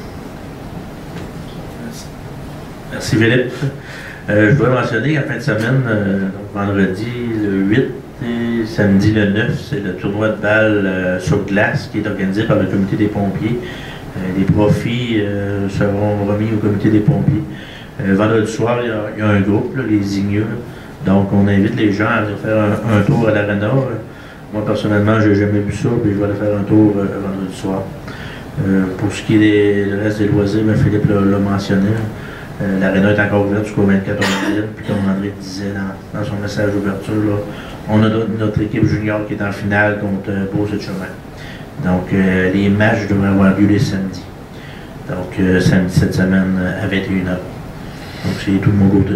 Merci, Merci Philippe. Euh, je dois mentionner qu'en fin de semaine, euh, donc vendredi le huit et samedi le neuf, c'est le tournoi de balle euh, sur glace qui est organisé par le comité des pompiers. Euh, les profits euh, seront remis au comité des pompiers. Euh, vendredi soir, il y, a, il y a un groupe, là, les Igneux. Donc, on invite les gens à aller faire un, un tour à l'aréna. Moi, personnellement, je n'ai jamais vu ça, puis je vais aller faire un tour euh, vendredi soir. Euh, pour ce qui est du reste des loisirs, ben, Philippe l'a mentionné. Euh, l'aréna est encore ouverte jusqu'au vingt-quatre avril. Puis, comme André disait dans, dans son message d'ouverture, on a notre équipe junior qui est en finale contre euh, Beauce-de-Chemin. Donc, euh, les matchs devraient avoir lieu les samedis. Donc, euh, samedi cette semaine à vingt et une heures. Donc, c'est tout de mon côté.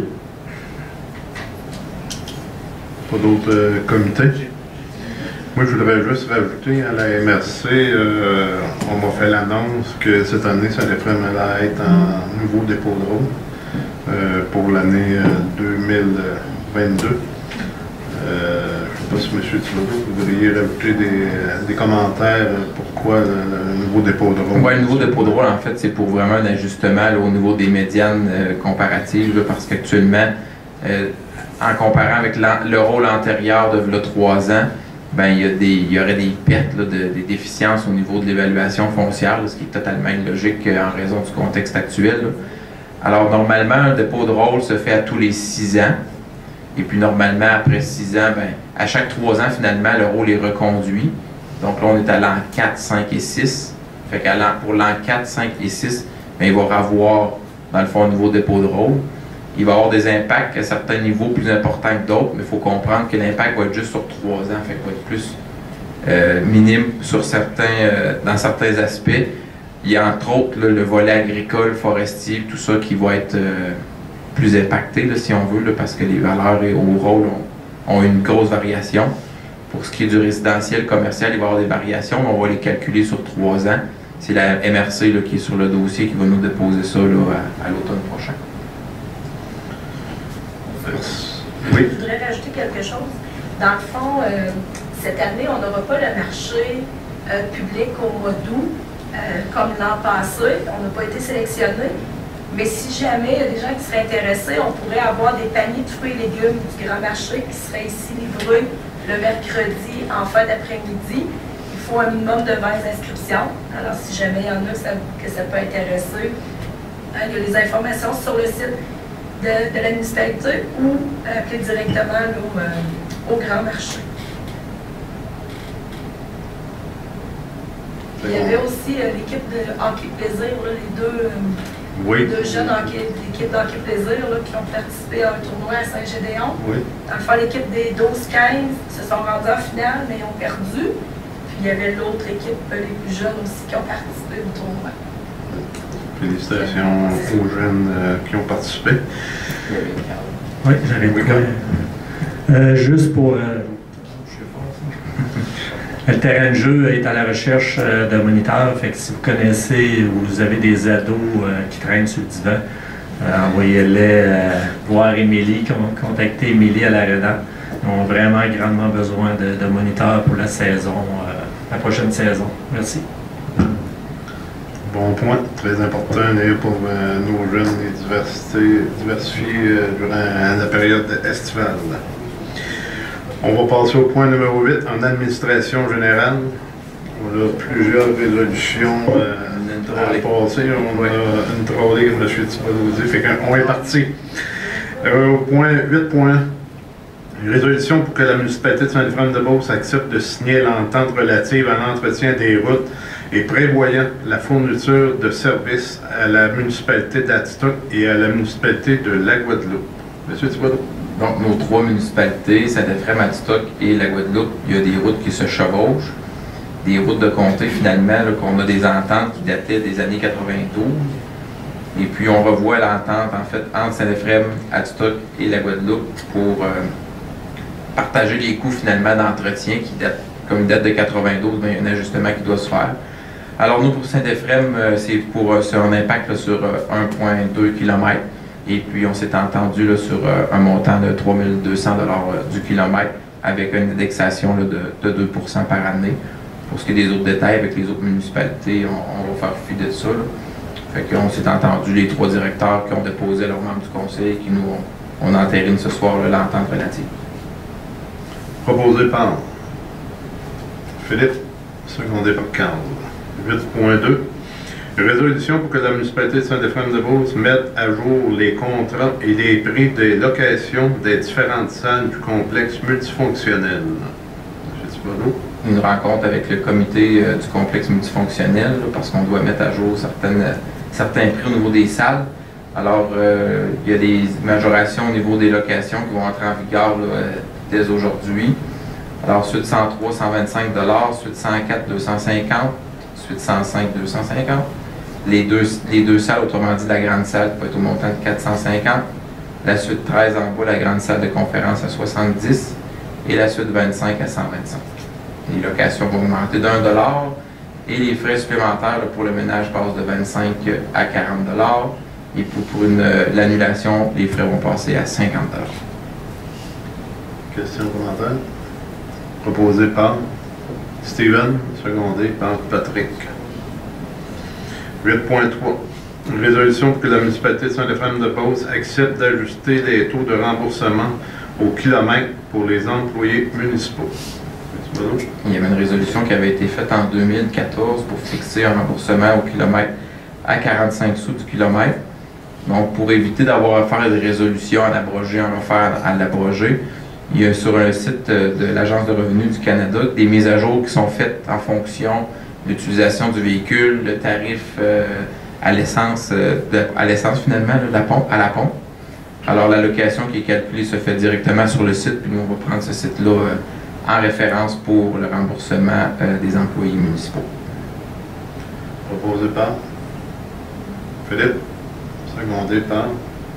Pas d'autres euh, comités? Moi, je voudrais juste rajouter à la M R C, euh, on m'a fait l'annonce que cette année, ça allait vraiment être en nouveau dépôt de rôle euh, pour l'année euh, deux mille vingt-deux. Euh, je ne sais pas si M. Thibodeau, vous voudriez rajouter des, des commentaires pourquoi le, le nouveau dépôt de rôle? Oui, le nouveau dépôt de rôle, en fait, c'est pour vraiment un ajustement là, au niveau des médianes euh, comparatives, là, parce qu'actuellement, euh, en comparant avec le rôle antérieur de là, trois ans, ben, il, y a des, il y aurait des pertes, là, de, des déficiences au niveau de l'évaluation foncière, là, ce qui est totalement illogique euh, en raison du contexte actuel. Là. Alors, normalement, un dépôt de rôle se fait à tous les six ans. Et puis, normalement, après six ans, ben, à chaque trois ans, finalement, le rôle est reconduit. Donc là, on est à l'an quatre, cinq et six. Fait qu'à l'an, pour l'an quatre, cinq et six, ben, il va y avoir, dans le fond, un nouveau dépôt de rôle. Il va y avoir des impacts à certains niveaux plus importants que d'autres, mais il faut comprendre que l'impact va être juste sur trois ans. Fait qu'il va être plus euh, minime sur certains, euh, dans certains aspects. Il y a entre autres là, le volet agricole, forestier, tout ça qui va être euh, plus impacté, là, si on veut, là, parce que les valeurs et au rôle ont, ont une grosse variation. Pour ce qui est du résidentiel commercial, il va y avoir des variations, mais on va les calculer sur trois ans. C'est la M R C là, qui est sur le dossier qui va nous déposer ça là, à, à l'automne prochain. Oui. Je voudrais rajouter quelque chose. Dans le fond, euh, cette année, on n'aura pas le marché euh, public au mois d'août, euh, comme l'an passé. On n'a pas été sélectionné. Mais si jamais il y a des gens qui seraient intéressés, on pourrait avoir des paniers de fruits et légumes du grand marché qui seraient ici livrés le mercredi en fin d'après-midi. Il faut un minimum de vingt inscriptions. Alors, si jamais il y en a ça, que ça peut intéresser, hein, il y a les informations sur le site de, de la municipalité ou appeler directement là, au, euh, au grand marché. Il y avait aussi euh, l'équipe de hockey plaisir, là, les deux, euh, oui. deux jeunes hockey, l'équipe de hockey plaisir là, qui ont participé à un tournoi à Saint-Gédéon. Oui. Dans le fond, l'équipe des douze quinze se sont rendus en finale, mais ils ont perdu. Puis il y avait l'autre équipe, les plus jeunes aussi, qui ont participé au tournoi. Félicitations aux jeunes euh, qui ont participé. Oui, j'avais oui, euh, juste pour. Euh, le terrain de jeu est à la recherche euh, de moniteurs. Fait que si vous connaissez ou vous avez des ados euh, qui traînent sur le divan, euh, envoyez-les euh, voir Émilie, contactez Émilie à l'Arena. Ils ont vraiment grandement besoin de, de moniteurs pour la saison, euh, la prochaine saison. Merci. Bon point, très important pour euh, nos jeunes et diversifier euh, durant la période estivale. On va passer au point numéro huit, en administration générale. On a plusieurs résolutions euh, à passer. On a une trollée, M. Thibodeau, fait qu'on est parti. Euh, au point huit point, résolution pour que la municipalité de Saint-Euphrème-de-Beauce accepte de signer l'entente relative à l'entretien des routes et prévoyant la fourniture de services à la municipalité d'Adstock et à la municipalité de la Guadeloupe. M. Thibodeau. Donc, nos trois municipalités, Saint-Euphrème, Adstock et la Guadeloupe, il y a des routes qui se chevauchent, des routes de comté finalement, qu'on a des ententes qui dataient des années quatre-vingt-douze. Et puis, on revoit l'entente, en fait, entre Saint-Euphrème, Adstock et la Guadeloupe pour euh, partager les coûts finalement d'entretien qui datent, comme ils datent de quatre-vingt-douze, bien, il y a un ajustement qui doit se faire. Alors, nous, pour Saint-Euphrème, euh, c'est pour euh, sur un impact là, sur euh, un virgule deux kilomètres. Et puis, on s'est entendu là, sur euh, un montant de trois mille deux cents dollars euh, du kilomètre avec une indexation là, de, de deux pour cent par année. Pour ce qui est des autres détails avec les autres municipalités, on, on va faire fi de ça. Là. Fait qu'on s'est entendu les trois directeurs qui ont déposé leurs membres du conseil qui nous ont, on entérine ce soir l'entente relative. Proposé par Philippe, secondé par Carl. huit point deux. Résolution pour que la municipalité de Saint-Euphrème-de-Beauce mette à jour les contrats et les prix des locations des différentes salles du complexe multifonctionnel. M. Thibodeau. Une rencontre avec le comité euh, du complexe multifonctionnel là, parce qu'on doit mettre à jour certaines, euh, certains prix au niveau des salles. Alors, euh, il y a des majorations au niveau des locations qui vont entrer en vigueur là, dès aujourd'hui. Alors, suite cent trois, cent vingt-cinq dollars, suite cent quatre, deux cent cinquante, suite cent cinq, deux cent cinquante. Les deux, les deux salles, autrement dit la grande salle, qui va être au montant de quatre cent cinquante. La suite treize en bas, la grande salle de conférence à soixante-dix. Et la suite vingt-cinq à cent vingt-cinq. Les locations vont augmenter d'un dollar. Et les frais supplémentaires là, pour le ménage passent de vingt-cinq à quarante dollars. Et pour, pour une, euh, l'annulation, les frais vont passer à cinquante dollars. Question commentaire. Proposé par Steven, secondé par Patrick. huit point trois. Une résolution pour que la municipalité de Saint-Euphrème-de-Beauce accepte d'ajuster les taux de remboursement au kilomètre pour les employés municipaux. Il y avait une résolution qui avait été faite en deux mille quatorze pour fixer un remboursement au kilomètre à quarante-cinq sous du kilomètre. Donc, pour éviter d'avoir à faire des résolutions à l'abroger, à refaire à l'abroger, il y a sur un site de l'Agence de revenus du Canada des mises à jour qui sont faites en fonction de l'utilisation du véhicule, le tarif euh, à l'essence, euh, à l'essence finalement, là, la pompe, à la pompe. Alors, l'allocation qui est calculée se fait directement sur le site, puis nous, on va prendre ce site-là euh, en référence pour le remboursement euh, des employés municipaux. Proposé par Philippe, secondé par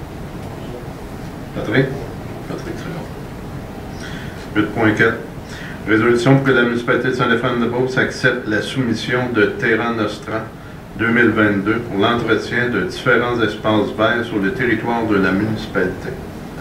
Patrick. Patrick, très bien. huit point quatre. Résolution pour que la municipalité de Saint-Stéphane-de-Beauce accepte la soumission de Terra Nostra deux mille vingt-deux pour l'entretien de différents espaces verts sur le territoire de la municipalité.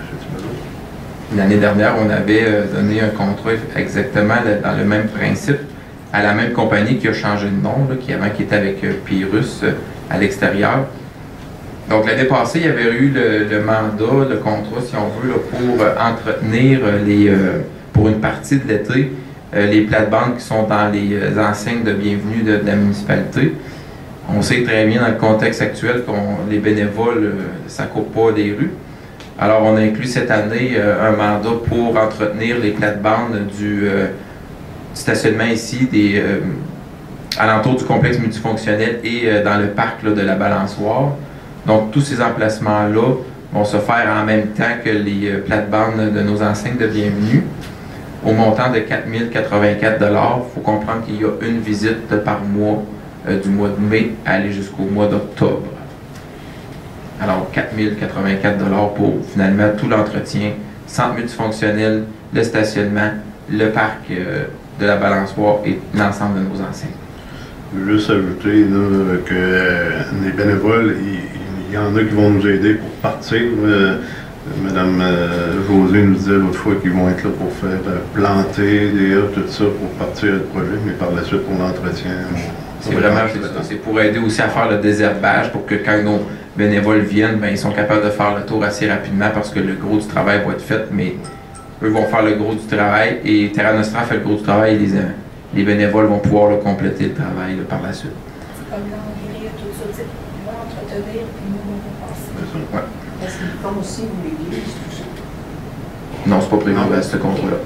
L'année dernière, on avait euh, donné un contrat exactement le, dans le même principe à la même compagnie qui a changé de nom, là, qui avant qui était avec euh, Pyrrhus euh, à l'extérieur. Donc l'année passée, il y avait eu le, le mandat, le contrat, si on veut, là, pour euh, entretenir euh, les, euh, pour une partie de l'été, euh, les plates-bandes qui sont dans les euh, enseignes de bienvenue de, de la municipalité. On sait très bien dans le contexte actuel que les bénévoles, euh, ça ne coupe pas les rues. Alors, on a inclus cette année euh, un mandat pour entretenir les plates-bandes du, euh, du stationnement ici, des euh, alentours du complexe multifonctionnel et euh, dans le parc là, de la Balançoire. Donc, tous ces emplacements-là vont se faire en même temps que les euh, plates-bandes de nos enseignes de bienvenue, au montant de quatre mille quatre-vingt-quatre dollars. Il faut comprendre qu'il y a une visite par mois euh, du mois de mai à aller jusqu'au mois d'octobre. Alors, quatre mille quatre-vingt-quatre dollars pour finalement tout l'entretien, centre multifonctionnel, le stationnement, le parc euh, de la Balançoire et l'ensemble de nos enseignes. Je veux juste ajouter là, que euh, les bénévoles, il y, y en a qui vont nous aider pour partir. Euh, Madame euh, Josée nous disait l'autre fois qu'ils vont être là pour faire euh, planter des haies, tout ça, pour partir le projet, mais par la suite pour l'entretien. C'est vraiment c'est pour aider aussi à faire le désherbage pour que quand nos bénévoles viennent, ben, ils sont capables de faire le tour assez rapidement parce que le gros du travail va être fait, mais eux vont faire le gros du travail et Terra Nostra fait le gros du travail et les, les bénévoles vont pouvoir le compléter le travail là, par la suite. C'est comme l'envirer, tout ça, tu sais, ils vont entretenir et nous, on va passer. Ouais. Est-ce qu'ils font aussi l'église, tout ça? Non, c'est pas prévu à ce contrat-là.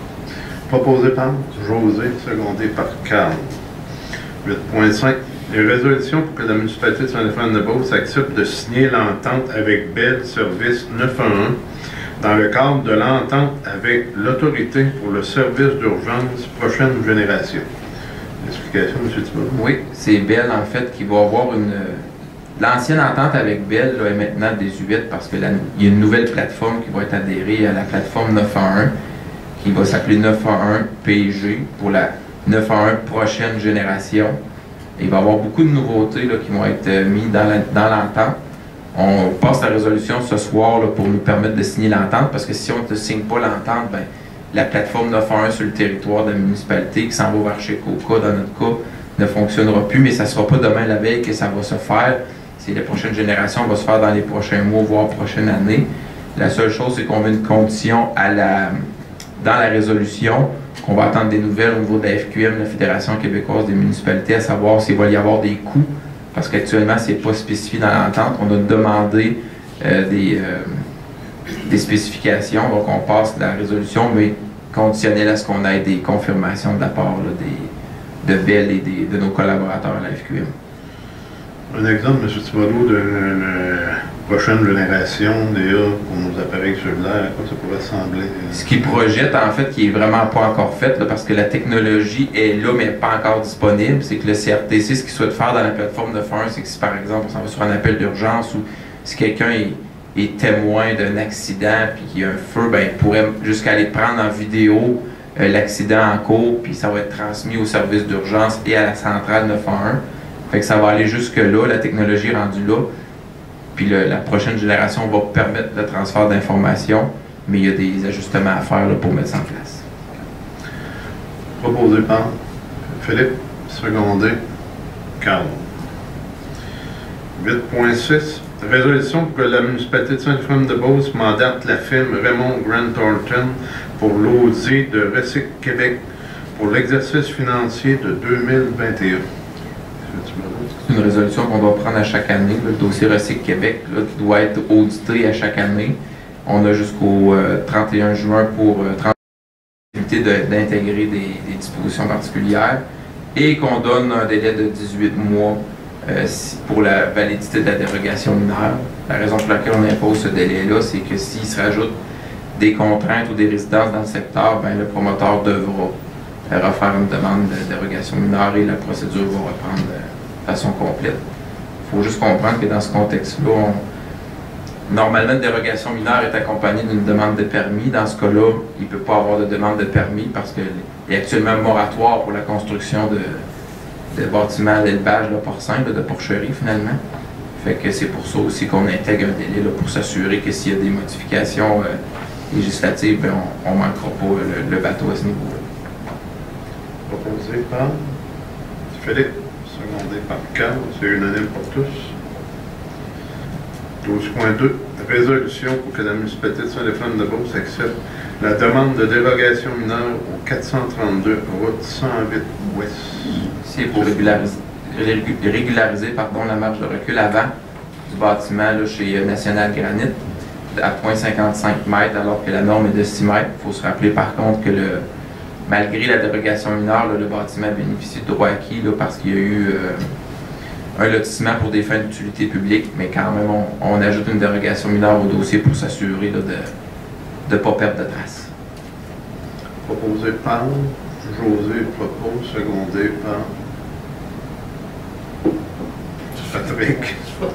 Proposé par José, secondé par Carl. huit point cinq. Une résolution pour que la municipalité de Saint-Stéphane-de-Beauce accepte de signer l'entente avec Bell Service neuf un un dans le cadre de l'entente avec l'autorité pour le service d'urgence prochaine génération. Explication, M. Thibault? Oui, c'est Bell en fait qui va avoir une... L'ancienne entente avec Bell là, est maintenant désuète parce qu'il y a une nouvelle plateforme qui va être adhérée à la plateforme neuf un un qui va s'appeler neuf un un P G pour la neuf un un prochaine génération. Et il va y avoir beaucoup de nouveautés là, qui vont être euh, mises dans l'entente. On passe la résolution ce soir là, pour nous permettre de signer l'entente parce que si on ne signe pas l'entente, ben, la plateforme neuf un un sur le territoire de la municipalité qui s'en va vers chez Coca, dans notre cas, ne fonctionnera plus, mais ça ne sera pas demain la veille que ça va se faire. C'est la prochaine génération va se faire dans les prochains mois, voire prochaine année. La seule chose, c'est qu'on met une condition à la, dans la résolution qu'on va attendre des nouvelles au niveau de la F Q M, la Fédération québécoise des municipalités, à savoir s'il va y avoir des coûts, parce qu'actuellement, ce n'est pas spécifié dans l'entente. On a demandé euh, des, euh, des spécifications, donc on passe la résolution, mais conditionnelle à ce qu'on ait des confirmations de la part là, des, de Bell et des, de nos collaborateurs à la F Q M. Un exemple, M. Thibodeau, de la prochaine génération des A pour nos appareils cellulaires, à quoi ça pourrait ressembler? Ce qu'ils projettent, en fait, qui est vraiment pas encore fait, là, parce que la technologie est là, mais pas encore disponible, c'est que le C R T C, ce qu'il souhaite faire dans la plateforme neuf un un, c'est que si, par exemple, on s'en va sur un appel d'urgence ou si quelqu'un est, est témoin d'un accident puis qu'il y a un feu, ben, il pourrait jusqu'à aller prendre en vidéo euh, l'accident en cours, puis ça va être transmis au service d'urgence et à la centrale neuf un un. Fait que ça va aller jusque-là, la technologie est rendue là. Puis le, la prochaine génération va permettre le transfert d'informations, mais il y a des ajustements à faire là, pour mettre ça en place. Proposé par Philippe, secondé Carl. huit point six. Résolution pour que la municipalité de Saint-Stéphane-de-Beauce mandate la firme Raymond Grant Thornton pour l'audit de Recyc Québec pour l'exercice financier de deux mille vingt et un. C'est une résolution qu'on doit prendre à chaque année. Le dossier Recyc Québec là, qui doit être audité à chaque année. On a jusqu'au euh, trente et un juin pour euh, d'intégrer des, des dispositions particulières et qu'on donne un délai de dix-huit mois euh, pour la validité de la dérogation mineure. La raison pour laquelle on impose ce délai-là, c'est que s'il se rajoute des contraintes ou des résidences dans le secteur, ben, le promoteur devra euh, refaire une demande de dérogation mineure et la procédure va reprendre de façon complète. Il faut juste comprendre que dans ce contexte-là, on... normalement, une dérogation mineure est accompagnée d'une demande de permis. Dans ce cas-là, il ne peut pas avoir de demande de permis parce qu'il y a actuellement un moratoire pour la construction de, de bâtiments à l'élevage de porcins, de porcheries finalement. Fait que c'est pour ça aussi qu'on intègre un délai là, pour s'assurer que s'il y a des modifications euh, législatives, ben, on ne manquera pas le, le bateau à ce niveau-là. Proposé par Philippe, secondé par Carl, c'est unanime pour tous. douze point deux. Résolution pour que la municipalité de Saint-Éphraim-de-Beauce accepte la demande de dérogation mineure au quatre cent trente-deux route cent huit ouest. C'est pour régulariser, régulariser pardon, la marge de recul avant du bâtiment là, chez National Granite à zéro virgule cinquante-cinq mètres alors que la norme est de six mètres. Il faut se rappeler par contre que le, malgré la dérogation mineure, là, le bâtiment bénéficie de droits acquis là, parce qu'il y a eu euh, un lotissement pour des fins d'utilité publique, mais quand même on, on ajoute une dérogation mineure au dossier pour s'assurer de ne pas perdre de traces. Proposé par José, propose, secondé par Patrick.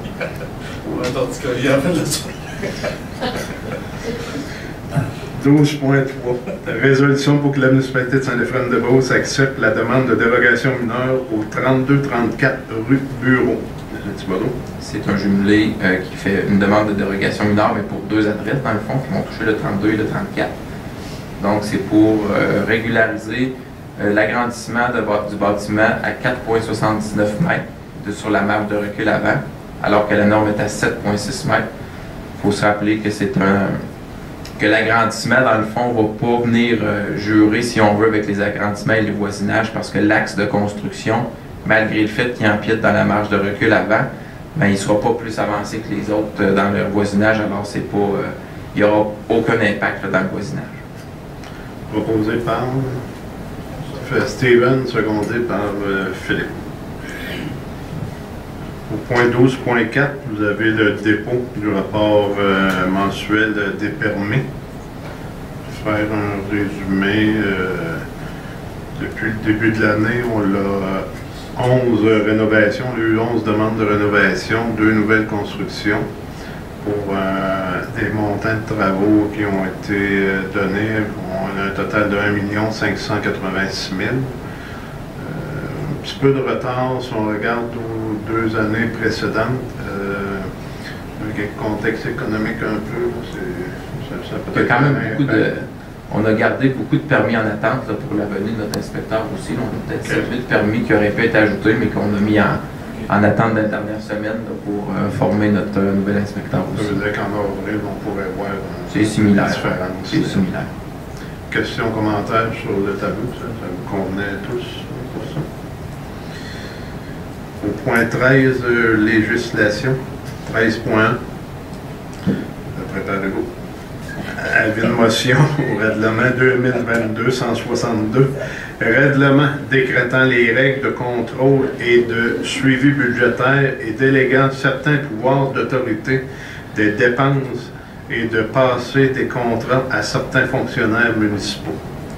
douze point trois. Résolution pour que la municipalité de Saint-Éphraim-de-Beauce accepte la demande de dérogation mineure au trente-deux trente-quatre rue Bureau. C'est un jumelé euh, qui fait une demande de dérogation mineure, mais pour deux adresses dans le fond, qui vont toucher le trente-deux et le trente-quatre. Donc c'est pour euh, régulariser euh, l'agrandissement du bâtiment à quatre virgule soixante-dix-neuf mètres de, sur la marge de recul avant, alors que la norme est à sept virgule six mètres. Il faut se rappeler que c'est un que l'agrandissement, dans le fond, ne va pas venir euh, jurer, si on veut, avec les agrandissements et les voisinages, parce que l'axe de construction, malgré le fait qu'il empiète dans la marge de recul avant, ben, il ne sera pas plus avancé que les autres euh, dans leur voisinage, alors c'est pas, euh, il n'y aura aucun impact là, dans le voisinage. Proposé par Steven, secondé par euh, Philippe. Au point douze point quatre, vous avez le dépôt du rapport euh, mensuel des permis. Je vais faire un résumé. Euh, depuis le début de l'année, on a onze rénovations, on a eu onze demandes de rénovation, deux nouvelles constructions pour euh, des montants de travaux qui ont été donnés. On a un total de un million cinq cent quatre-vingt-six mille. Euh, un petit peu de retard si on regarde aux deux années précédentes. Euh, avec le contexte économique un peu, ça, ça peut être. Il y a quand même beaucoup de. On a gardé beaucoup de permis en attente là, pour la venue de notre inspecteur aussi. Là, on a peut-être sept huit permis qui auraient pu être ajoutés, mais qu'on a mis en, en attente dans la dernière semaine là, pour euh, former notre euh, nouvel inspecteur aussi. Ça veut dire qu'en avril, on pourrait voir euh, c'est similaire. C'est similaire. Questions, commentaires sur le tableau, ça, ça vous convenait tous pour ça? Au point treize, euh, législation, treize point un. Préparez-vous. Avis de motion au règlement deux mille vingt-deux cent soixante-deux, règlement décrétant les règles de contrôle et de suivi budgétaire et déléguant certains pouvoirs d'autorité des dépenses et de passer des contrats à certains fonctionnaires municipaux.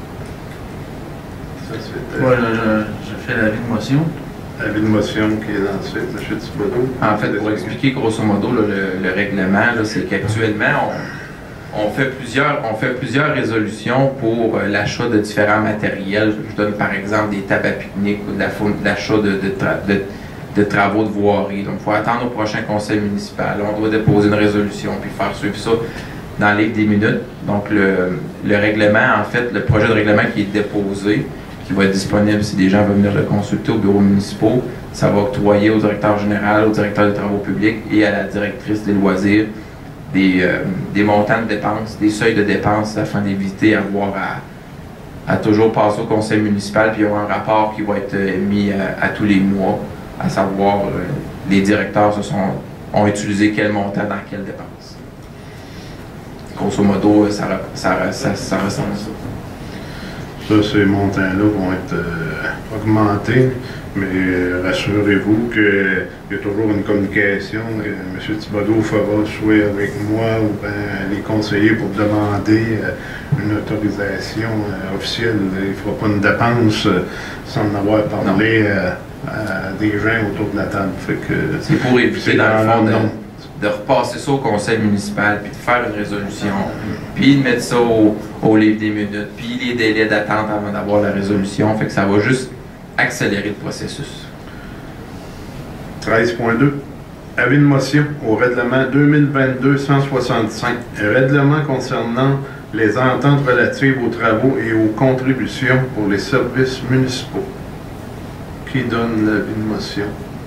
Ça, c'était... Ouais, je, je fais l'avis de motion. Avis de motion qui est lancé, M. Thibodeau. En fait, pour expliquer grosso modo là, le, le règlement, c'est qu'actuellement, on, on, fait plusieurs, on fait plusieurs résolutions pour euh, l'achat de différents matériels. Je donne par exemple des tables à pique-nique ou de l'achat de, de, tra de, de travaux de voirie. Donc, il faut attendre au prochain conseil municipal. On doit déposer une résolution puis faire suivre ça dans les dix minutes. Donc, le, le règlement, en fait, le projet de règlement qui est déposé, qui va être disponible si des gens veulent venir le consulter au bureau municipal, ça va octroyer au directeur général, au directeur des travaux publics et à la directrice des loisirs des, euh, des montants de dépenses, des seuils de dépenses afin d'éviter d'avoir à, à toujours passer au conseil municipal puis il y aura un rapport qui va être mis à, à tous les mois, à savoir euh, les directeurs se sont, ont utilisé quel montant dans quelle dépense. Grosso modo, ça, ça, ça, ça ressemble à ça. Ça, ces montants-là vont être euh, augmentés, mais euh, rassurez-vous qu'il y a toujours une communication. Que M. Thibodeau fera soit avec moi ou bien les conseillers pour demander euh, une autorisation euh, officielle. Il ne fera pas une dépense euh, sans en avoir parlé euh, à des gens autour de la table. C'est pour éviter, dans le fond, de, de repasser ça au conseil municipal, puis de faire une résolution, puis de mettre ça au, au livre des minutes, puis les délais d'attente avant d'avoir la résolution. Fait que ça va juste accélérer le processus. treize point deux. Avis de motion au règlement deux mille vingt-deux cent soixante-cinq. Règlement concernant les ententes relatives aux travaux et aux contributions pour les services municipaux. Qui donne l'avis de motion?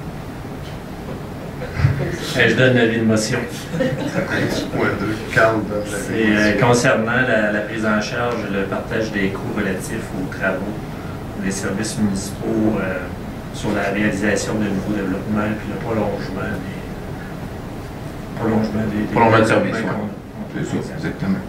Je donne l'avis de motion. treize point deux. Carl donne l'avis C'est de motion. euh, concernant la, la prise en charge et le partage des coûts relatifs aux travaux des services municipaux euh, sur la réalisation de nouveaux développements et puis le prolongement des prolongement des, des Prolongement de service, ouais. C'est ça, exactement.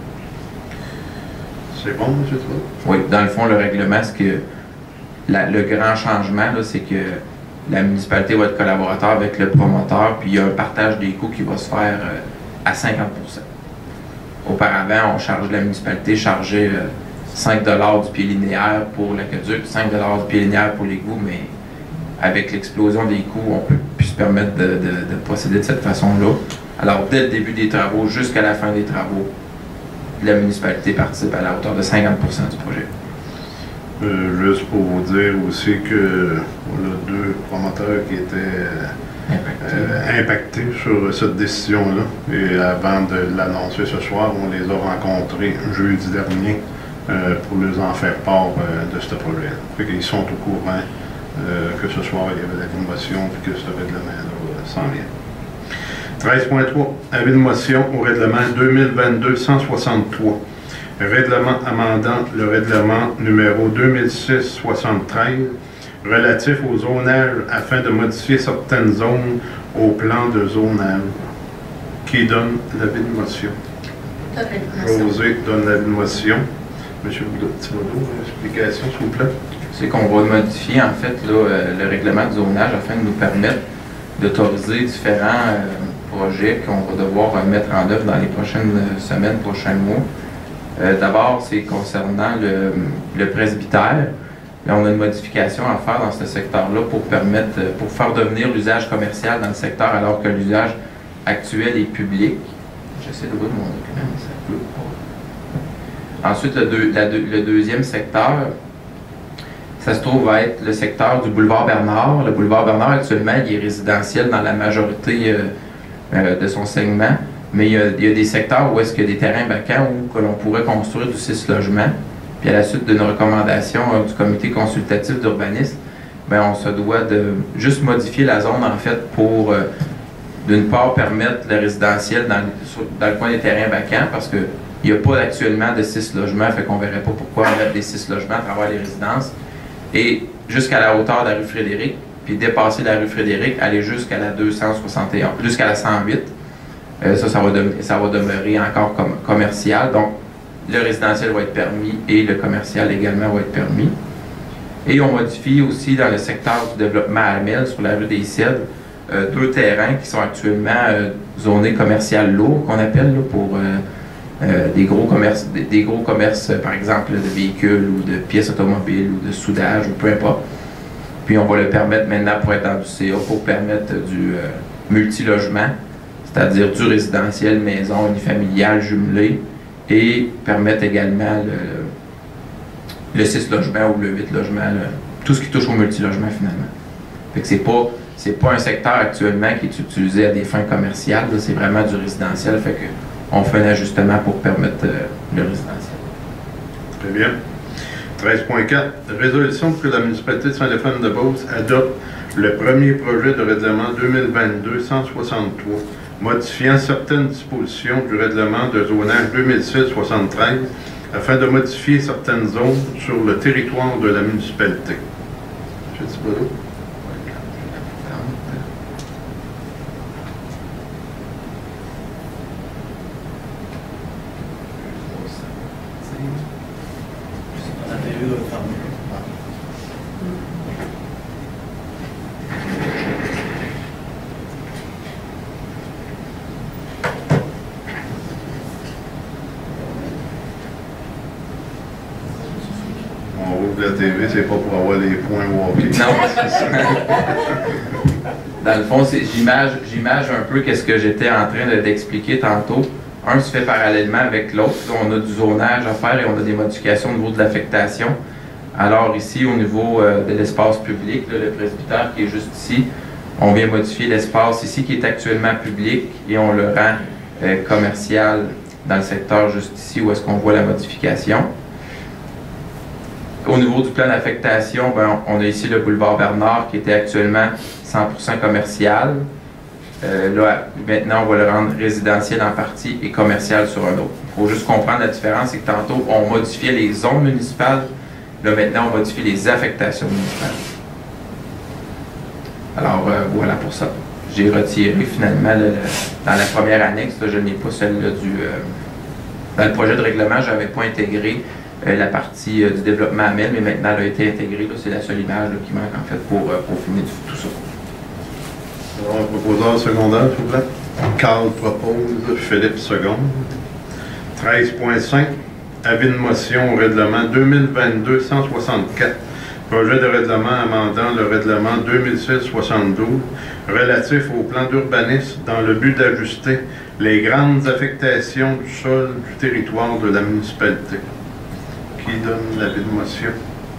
C'est bon, M. Thibadeau? Oui, dans le fond, le règlement, ce que la, le grand changement, c'est que la municipalité va être collaborateur avec le promoteur, puis il y a un partage des coûts qui va se faire euh, à cinquante pour cent. Auparavant, on charge la municipalité chargeait euh, cinq dollars du pied linéaire pour l'aqueduc, cinq dollars du pied linéaire pour l'égout, mais avec l'explosion des coûts, on ne peut plus se permettre de, de, de procéder de cette façon-là. Alors, dès le début des travaux jusqu'à la fin des travaux, la municipalité participe à la hauteur de cinquante pour cent du projet. Euh, juste pour vous dire aussi que on a deux promoteurs qui étaient euh, Impacté. euh, impactés sur cette décision-là. Et avant de l'annoncer ce soir, on les a rencontrés jeudi dernier euh, pour leur en faire part euh, de ce projet-là. Fait qu'ils sont au courant euh, que ce soir, il y avait la motion et que ce règlement-là s'en vient. treize point trois. Avis de motion au règlement deux mille vingt-deux cent soixante-trois. Règlement amendant le règlement numéro deux mille six soixante-treize relatif au zonage afin de modifier certaines zones au plan de zonage. Qui donne l'avis de motion? Donne l'avis de motion. José donne l'avis de motion. Monsieur Thibodeau, explication s'il vous plaît. C'est qu'on va modifier en fait là, euh, le règlement de zonage afin de nous permettre d'autoriser différents euh, projets qu'on va devoir euh, mettre en œuvre dans les prochaines euh, semaines, prochains mois. Euh, D'abord, c'est concernant le, le presbytère. Là, on a une modification à faire dans ce secteur-là pour permettre, euh, pour faire devenir l'usage commercial dans le secteur alors que l'usage actuel est public. J'essaie de voir mon document, mais ça peut pas. Ensuite, le, deux, la deux, le deuxième secteur, ça se trouve à être le secteur du boulevard Bernard. Le boulevard Bernard, actuellement, il est résidentiel dans la majorité euh, euh, de son segment. Mais il y, a, il y a des secteurs où est-ce qu'il y a des terrains vacants où que l'on pourrait construire du six logements. Puis à la suite d'une recommandation euh, du comité consultatif d'urbanisme, ben on se doit de juste modifier la zone en fait pour euh, d'une part permettre le résidentiel dans, sur, dans le coin des terrains vacants parce que il n'y a pas actuellement de six logements, fait qu'on ne verrait pas pourquoi on mettre des six logements à travers les résidences. Et jusqu'à la hauteur de la rue Frédéric, puis dépasser la rue Frédéric, aller jusqu'à la deux cent soixante et un, jusqu'à la cent huit. Euh, ça, ça va, de, ça va demeurer encore comme commercial. Donc, le résidentiel va être permis et le commercial également va être permis. Et on modifie aussi dans le secteur du développement à Hamel, sur la rue des Cèdres, euh, deux terrains qui sont actuellement euh, zonés commercial lourd, qu'on appelle là, pour euh, euh, des gros commerces, des, des gros commerces, euh, par exemple, de véhicules ou de pièces automobiles ou de soudage ou peu importe. Puis on va le permettre maintenant pour être dans du C A pour permettre du euh, multilogement, c'est-à-dire du résidentiel, maison, unifamilial, jumelé, et permettre également le, le six logements ou le huit logements, le, tout ce qui touche au multilogement finalement. Fait que c'est pas, c'est pas un secteur actuellement qui est utilisé à des fins commerciales, c'est vraiment du résidentiel, fait que on fait un ajustement pour permettre euh, le résidentiel. Très bien. treize point quatre. Résolution pour que la municipalité de Saint-Stéphane-de-Beauce adopte le premier projet de règlement deux mille vingt-deux cent soixante-trois, modifiant certaines dispositions du règlement de zonage deux mille six soixante-treize afin de modifier certaines zones sur le territoire de la municipalité. M. Thibodeau. lieu de fermer. On rouvre la T V, c'est pas pour avoir les points walkie. Non. Dans le fond, c'est- j'image j'image un peu qu'est-ce que j'étais en train de- d'expliquer tantôt. Un se fait parallèlement avec l'autre. Là, on a du zonage à faire et on a des modifications au niveau de l'affectation. Alors ici, au niveau euh, de l'espace public, là, le presbytère qui est juste ici, on vient modifier l'espace ici qui est actuellement public et on le rend euh, commercial dans le secteur juste ici où est-ce qu'on voit la modification. Au niveau du plan d'affectation, ben, on a ici le boulevard Bernard qui était actuellement cent pour cent commercial. Euh, là, maintenant, on va le rendre résidentiel en partie et commercial sur un autre. Il faut juste comprendre la différence, c'est que tantôt, on modifiait les zones municipales. Là, maintenant, on modifie les affectations municipales. Alors, euh, voilà pour ça. J'ai retiré finalement, le- le- dans la première annexe, là, je n'ai pas celle-là du... euh, dans le projet de règlement, je n'avais pas intégré euh, la partie euh, du développement A M E L, mais maintenant, elle a été intégrée. là, C'est la seule image là, qui manque, en fait, pour, euh, pour finir tout ça. Alors, un proposeur secondaire, s'il vous plaît. Carl propose, Philippe seconde. treize point cinq, avis de motion au règlement deux mille vingt-deux cent soixante-quatre. Projet de règlement amendant le règlement deux mille six soixante-douze relatif au plan d'urbanisme dans le but d'ajuster les grandes affectations du sol du territoire de la municipalité. Qui donne l'avis de motion?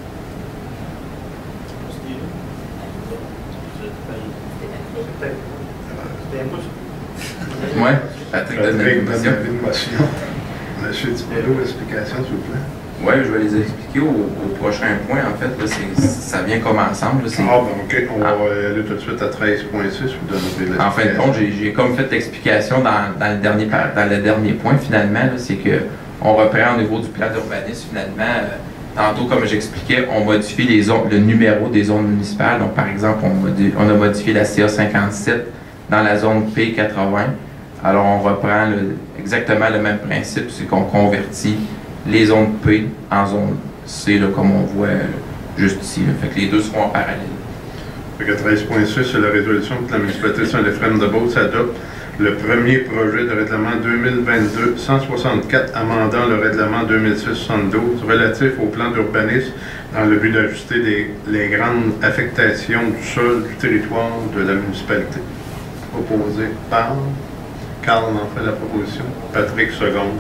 C'était moi, ça. Oui, Patrick donne Patrick l'avis de donne motion. l'avis de motion. Monsieur Dipello, explication, s'il vous plaît. Oui, je vais les expliquer au, au prochain point. En fait, là, c'est- ça vient comme ensemble. là, c'est- Ah, ben ok, on Ah. va aller tout de suite à treize point six, vous donnerez En fin de compte, j'ai j'ai comme fait l'explication dans, dans, le dernier, par- dans le dernier point, finalement, là, c'est que on reprend au niveau du plan d'urbanisme, finalement. euh, tantôt, comme j'expliquais, on modifie les zones, le numéro des zones municipales. Donc, par exemple, on, modi- on a modifié la C A cinquante-sept dans la zone P quatre-vingts. Alors, on reprend le- exactement le même principe, c'est qu'on convertit les zones P en zone C, là, comme on voit euh, juste ici. Là. Fait que les deux seront en parallèle. Fait que treize point six, c'est la résolution que la municipalité de Saint-Éphrem-de-Beauce adopte le premier projet de règlement deux mille vingt-deux cent soixante-quatre amendant le règlement deux mille six soixante-douze relatif au plan d'urbanisme dans le but d'ajuster les, les grandes affectations du sol du territoire de la municipalité. Proposé par Carl en fait la proposition, Patrick seconde.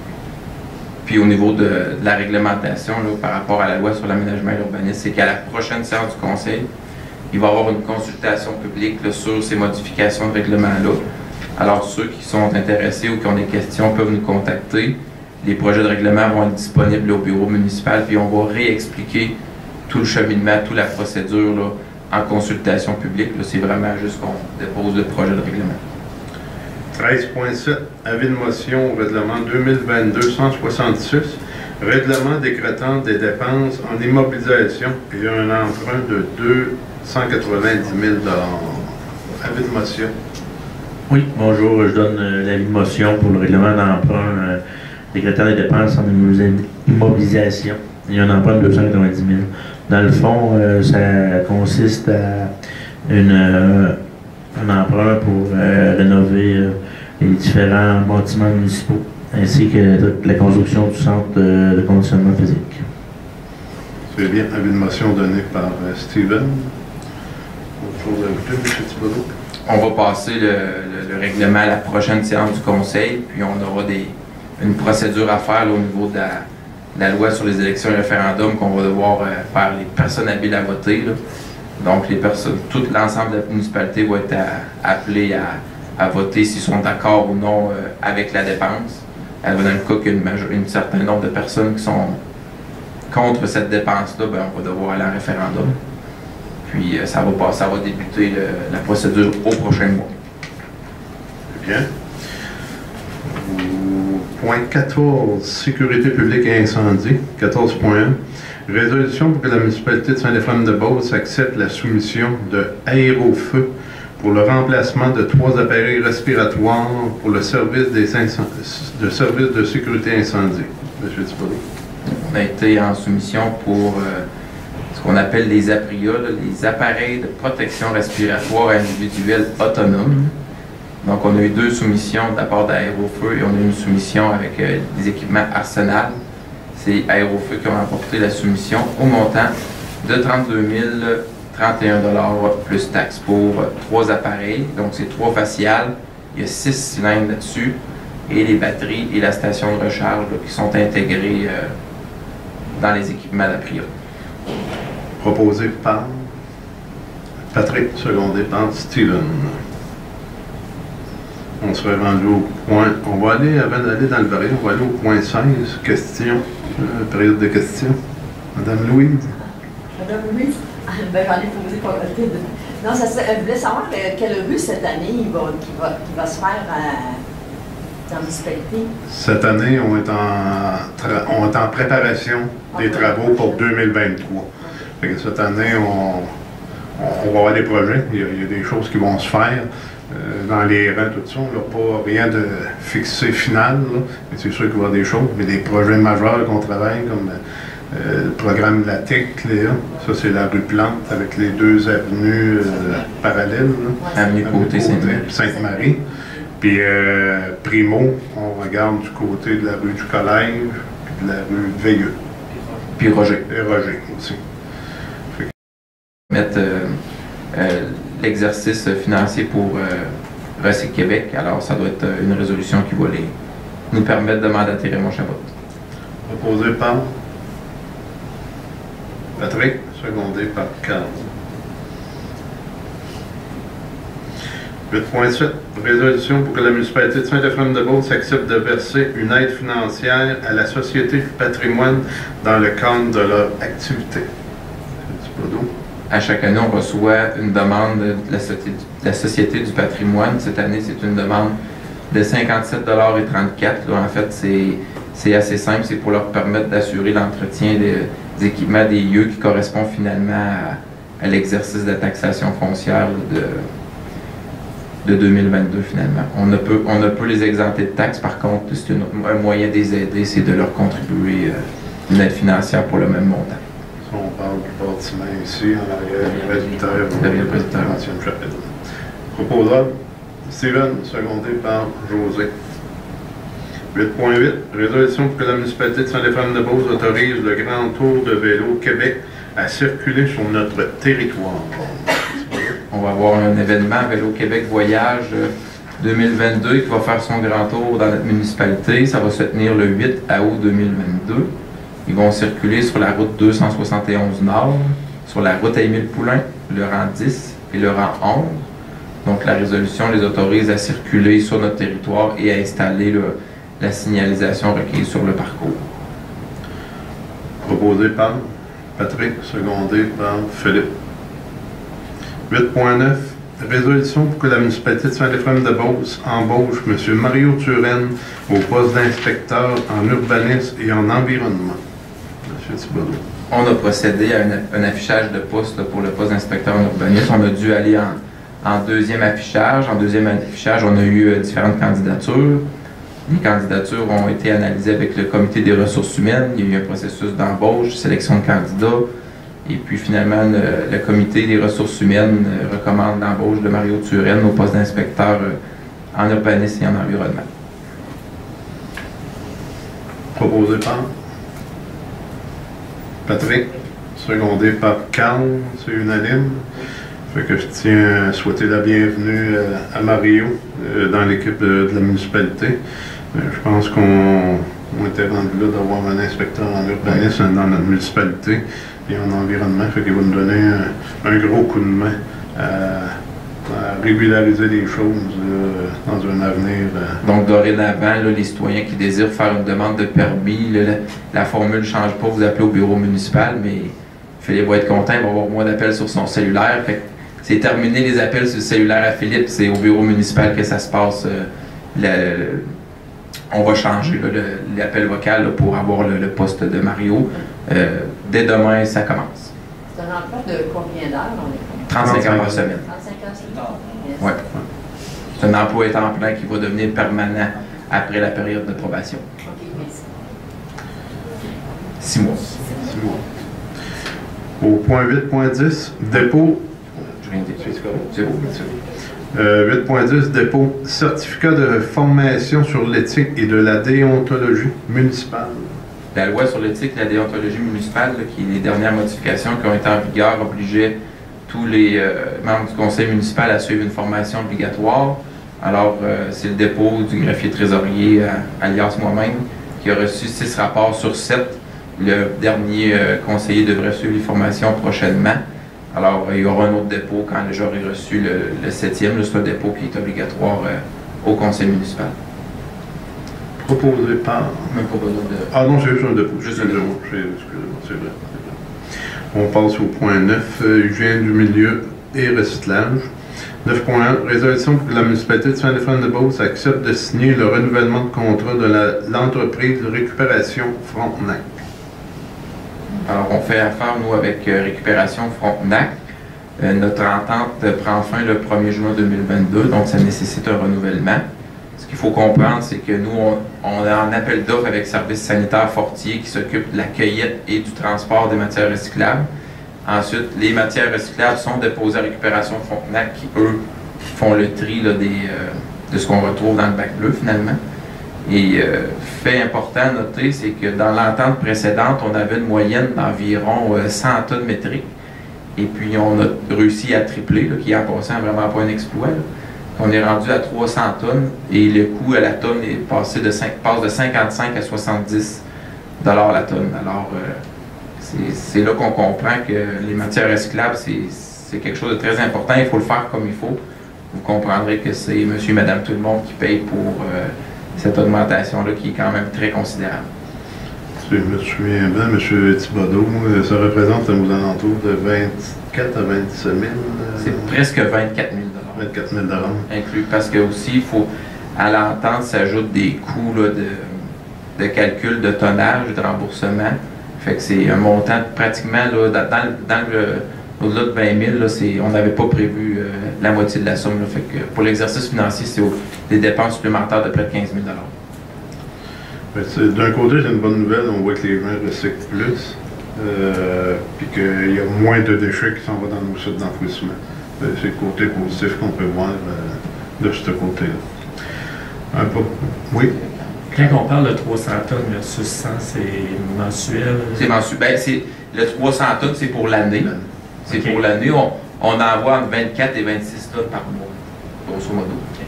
Puis au niveau de, de la réglementation, là, par rapport à la loi sur l'aménagement et l'urbanisme, c'est qu'à la prochaine séance du Conseil, il va y avoir une consultation publique là, sur ces modifications de règlement-là. Alors ceux qui sont intéressés ou qui ont des questions peuvent nous contacter. Les projets de règlement vont être disponibles au bureau municipal, puis on va réexpliquer tout le cheminement, toute la procédure là, en consultation publique. Là, c'est vraiment juste qu'on dépose le projet de règlement. treize point sept, avis de motion au règlement deux mille vingt-deux cent soixante-six, règlement décrétant des dépenses en immobilisation et un emprunt de deux cent quatre-vingt-dix mille dollars. Avis de motion. Oui, bonjour, je donne euh, l'avis de motion pour le règlement d'emprunt euh, décrétant des dépenses en immobilis- immobilisation. Il y a un emprunt de deux cent quatre-vingt-dix mille. Dans le fond, euh, ça consiste à une, euh, un emprunt pour euh, rénover euh, les différents bâtiments municipaux, ainsi que toute la construction du centre de, de conditionnement physique. C'est bien, avis de motion donné par euh, Steven. Autre chose à ajouter, M. Thibodeau? On va passer le, le- le règlement à la prochaine séance du Conseil, puis on aura des, une procédure à faire là, au niveau de la, de la loi sur les élections et référendums qu'on va devoir euh, faire les personnes habiles à voter. Là. Donc, les personnes, tout l'ensemble de la municipalité va être à- appelé à, à voter s'ils sont d'accord ou non euh, avec la dépense. Euh, dans le cas qu'il y a une, majo- un certain nombre de personnes qui sont contre cette dépense-là, ben, on va devoir aller en référendum. Puis euh, ça va pas, ça va débuter le- la procédure au prochain mois. Bien. Au point quatorze, sécurité publique et incendie. quatorze point un, résolution pour que la municipalité de Saint-Éphrem-de-Beauce accepte la soumission de Aérofeu pour le remplacement de trois appareils respiratoires pour le service des incend- de service de sécurité incendie. Monsieur Thibodeau. On a été en soumission pour euh, ce qu'on appelle les A P R I A, là, les appareils de protection respiratoire individuelle autonome. Donc, on a eu deux soumissions de la part d'Aérofeu et on a eu une soumission avec euh, des équipements Arsenal. C'est Aérofeu qui ont remporté la soumission au montant de trente-deux mille trente et un dollars plus taxes pour euh, trois appareils. Donc, c'est trois faciales. Il y a six cylindres là-dessus et les batteries et la station de recharge là, qui sont intégrées euh, dans les équipements d'A P R I A. Proposé par Patrick, secondé par Steven. On serait rendu au point. On va aller, avant d'aller dans le varié, on va aller au point seize, questions, euh, période de questions. Madame Louise. Madame Louise, ben, j'en ai posé pas mal de. Non, ça, ça, je voulais savoir euh, quelle rue cette année il va, qui, va, qui va se faire euh, dans la municipalité. Cette année, on est en, on est en préparation des okay. travaux pour deux mille vingt-trois. Fait que cette année, on, on, on va avoir des projets. Il y, a, il y a des choses qui vont se faire. Euh, dans les rangs, tout ça, on n'a pas rien de fixé final. Mais c'est sûr qu'il va y avoir des choses. Mais des projets majeurs qu'on travaille, comme euh, le programme de la T I C, Léa. Ça, c'est la rue Plante avec les deux avenues euh, parallèles. Là. Avenue Côté Sainte-Marie. Sainte-Marie. Puis euh, Primo, on regarde du côté de la rue du Collège, puis de la rue Veilleux. Puis Roger. Et Roger aussi. Fait que... Mettre euh, euh, l'exercice financier pour euh, Recyc Québec. Alors, ça doit être une résolution qui va les, nous permettre de mandater Raymond Chabot. Proposé par Patrick, secondé par Carl. huit point sept. Résolution pour que la municipalité de Saint-Euphrème-de-Beauce accepte de verser une aide financière à la Société du patrimoine dans le cadre de leur activité. À chaque année, on reçoit une demande de la, Société, de la Société du patrimoine. Cette année, c'est une demande de cinquante-sept dollars trente-quatre. En fait, c'est assez simple. C'est pour leur permettre d'assurer l'entretien des, des équipements des lieux qui correspond finalement à, à l'exercice de la taxation foncière de, de deux mille vingt-deux finalement. On ne, peut, on ne peut les exempter de taxes. Par contre, c'est un moyen de les aider, c'est de leur contribuer euh, une aide financière pour le même montant. On parle du bâtiment ici, en arrière, le résultateur, derrière le résultateur. L'ancienne chapelle. Proposable, Steven, secondé par José. huit point huit. Résolution pour que la municipalité de Saint-Euphrème-de-Beauce autorise le Grand Tour de vélo Québec à circuler sur notre territoire. On va avoir un événement Vélo Québec Voyage deux mille vingt-deux qui va faire son grand tour dans notre municipalité. Ça va se tenir le huit août deux mille vingt-deux. Ils vont circuler sur la route deux cent soixante et onze Nord, sur la route Émile Poulain, le rang dix et le rang onze. Donc la résolution les autorise à circuler sur notre territoire et à installer le, la signalisation requise sur le parcours. Proposé par Patrick, secondé par Philippe. huit point neuf. Résolution pour que la municipalité de Saint-Euphrème-de-Beauce embauche M. Mario Turenne au poste d'inspecteur en urbanisme et en environnement. M. Thibodeau. On a procédé à un, un affichage de poste là, pour le poste d'inspecteur en urbanisme. On a dû aller en, en deuxième affichage. En deuxième affichage, on a eu euh, différentes candidatures. Les candidatures ont été analysées avec le comité des ressources humaines. Il y a eu un processus d'embauche, sélection de candidats. Et puis finalement, le, le comité des ressources humaines euh, recommande l'embauche de Mario Turenne au poste d'inspecteur euh, en urbanisme et en environnement. Proposé par Patrick, secondé par Carl, c'est unanime. Fait que je tiens à souhaiter la bienvenue euh, à Mario euh, dans l'équipe de, de la municipalité. Euh, je pense qu'on était rendu là d'avoir un inspecteur en urbanisme dans notre municipalité et en environnement. Fait qu'il va nous donner un, un gros coup de main à, à régulariser les choses euh, dans un avenir. Euh. Donc dorénavant, là, les citoyens qui désirent faire une demande de permis, là, la, la formule ne change pas, vous appelez au bureau municipal, mais Philippe va être content, il va avoir moins d'appels sur son cellulaire. Fait c'est terminé les appels sur le cellulaire à Philippe, c'est au bureau municipal que ça se passe. Euh, le, le, on va changer l'appel vocal là, pour avoir le, le poste de Mario. Euh, dès demain, ça commence. C'est un emploi de combien d'heures? trente-cinq heures par semaine. trente-cinq heures par semaine? Oui. C'est un emploi à temps plein qui va devenir permanent après la période de probation. OK, merci. six mois. Six mois. Au point huit point dix, dépôt. Je viens de dire. C'est beau, c'est beau. Euh, huit point dix, dépôt. Certificat de formation sur l'éthique et de la déontologie municipale. La loi sur l'éthique et la déontologie municipale, là, qui est les dernières modifications qui ont été en vigueur, obligeait tous les euh, membres du conseil municipal à suivre une formation obligatoire. Alors, euh, c'est le dépôt du greffier trésorier, euh, alias moi-même, qui a reçu six rapports sur sept. Le dernier euh, conseiller devrait suivre les formations prochainement. Alors, euh, il y aura un autre dépôt quand j'aurai reçu le, le septième. C'est un dépôt qui est obligatoire euh, au conseil municipal. Proposé par... Même pas besoin de... Ah non, c'est juste un dépôt. Juste un dépôt. Excusez-moi, c'est vrai, c'est vrai. On passe au point neuf, euh, hygiène du milieu et recyclage. neuf point un, résolution pour que la municipalité de Saint-Stéphane-de-Beauce accepte de signer le renouvellement de contrat de l'entreprise de récupération Frontenac. Alors, on fait affaire, nous, avec euh, Récupération Frontenac. Euh, notre entente euh, prend fin le premier juin deux mille vingt-deux, donc ça nécessite un renouvellement. Ce qu'il faut comprendre, c'est que nous, on, on a un appel d'offres avec Service sanitaire Fortier qui s'occupe de la cueillette et du transport des matières recyclables. Ensuite, les matières recyclables sont déposées à Récupération Frontenac qui, eux, font le tri là, des, euh, de ce qu'on retrouve dans le bac bleu, finalement. Et euh, fait important à noter, c'est que dans l'entente précédente, on avait une moyenne d'environ euh, cent tonnes métriques. Et puis, on a réussi à tripler, là, qui en passant vraiment pas un exploit. Là. On est rendu à trois cents tonnes et le coût à la tonne est passé de cinq, passe de cinquante-cinq à soixante-dix dollars la tonne. Alors, euh, c'est là qu'on comprend que les matières recyclables, c'est quelque chose de très important. Il faut le faire comme il faut. Vous comprendrez que c'est monsieur et madame tout le monde qui paye pour euh, cette augmentation-là qui est quand même très considérable. Si je me souviens bien, M. Thibodeau, ça représente aux alentours de vingt-quatre à vingt-sept mille. Euh, c'est presque vingt-quatre mille. vingt-quatre mille dollars. Inclus, parce que aussi, il faut, à l'entente s'ajoutent des coûts là, de, de calcul de tonnage, de remboursement. Fait que c'est un montant pratiquement, là, dans, dans le, au-delà de vingt mille, là, on n'avait pas prévu euh, la moitié de la somme. Là. Fait que pour l'exercice financier, c'est des dépenses supplémentaires de près de quinze mille dollars. D'un côté, c'est une bonne nouvelle, on voit que les gens recyclent plus, euh, puis qu'il y a moins de déchets qui s'en vont dans nos sites d'enfouissement. C'est le côté positif qu'on peut voir euh, de ce côté-là. Oui? Quand on parle de trois cents tonnes versus cent, c'est mensuel? C'est mensuel. Ben, le trois cents tonnes, c'est pour l'année. C'est okay. Pour l'année. On, on envoie entre vingt-quatre et vingt-six tonnes par mois, grosso modo. Okay.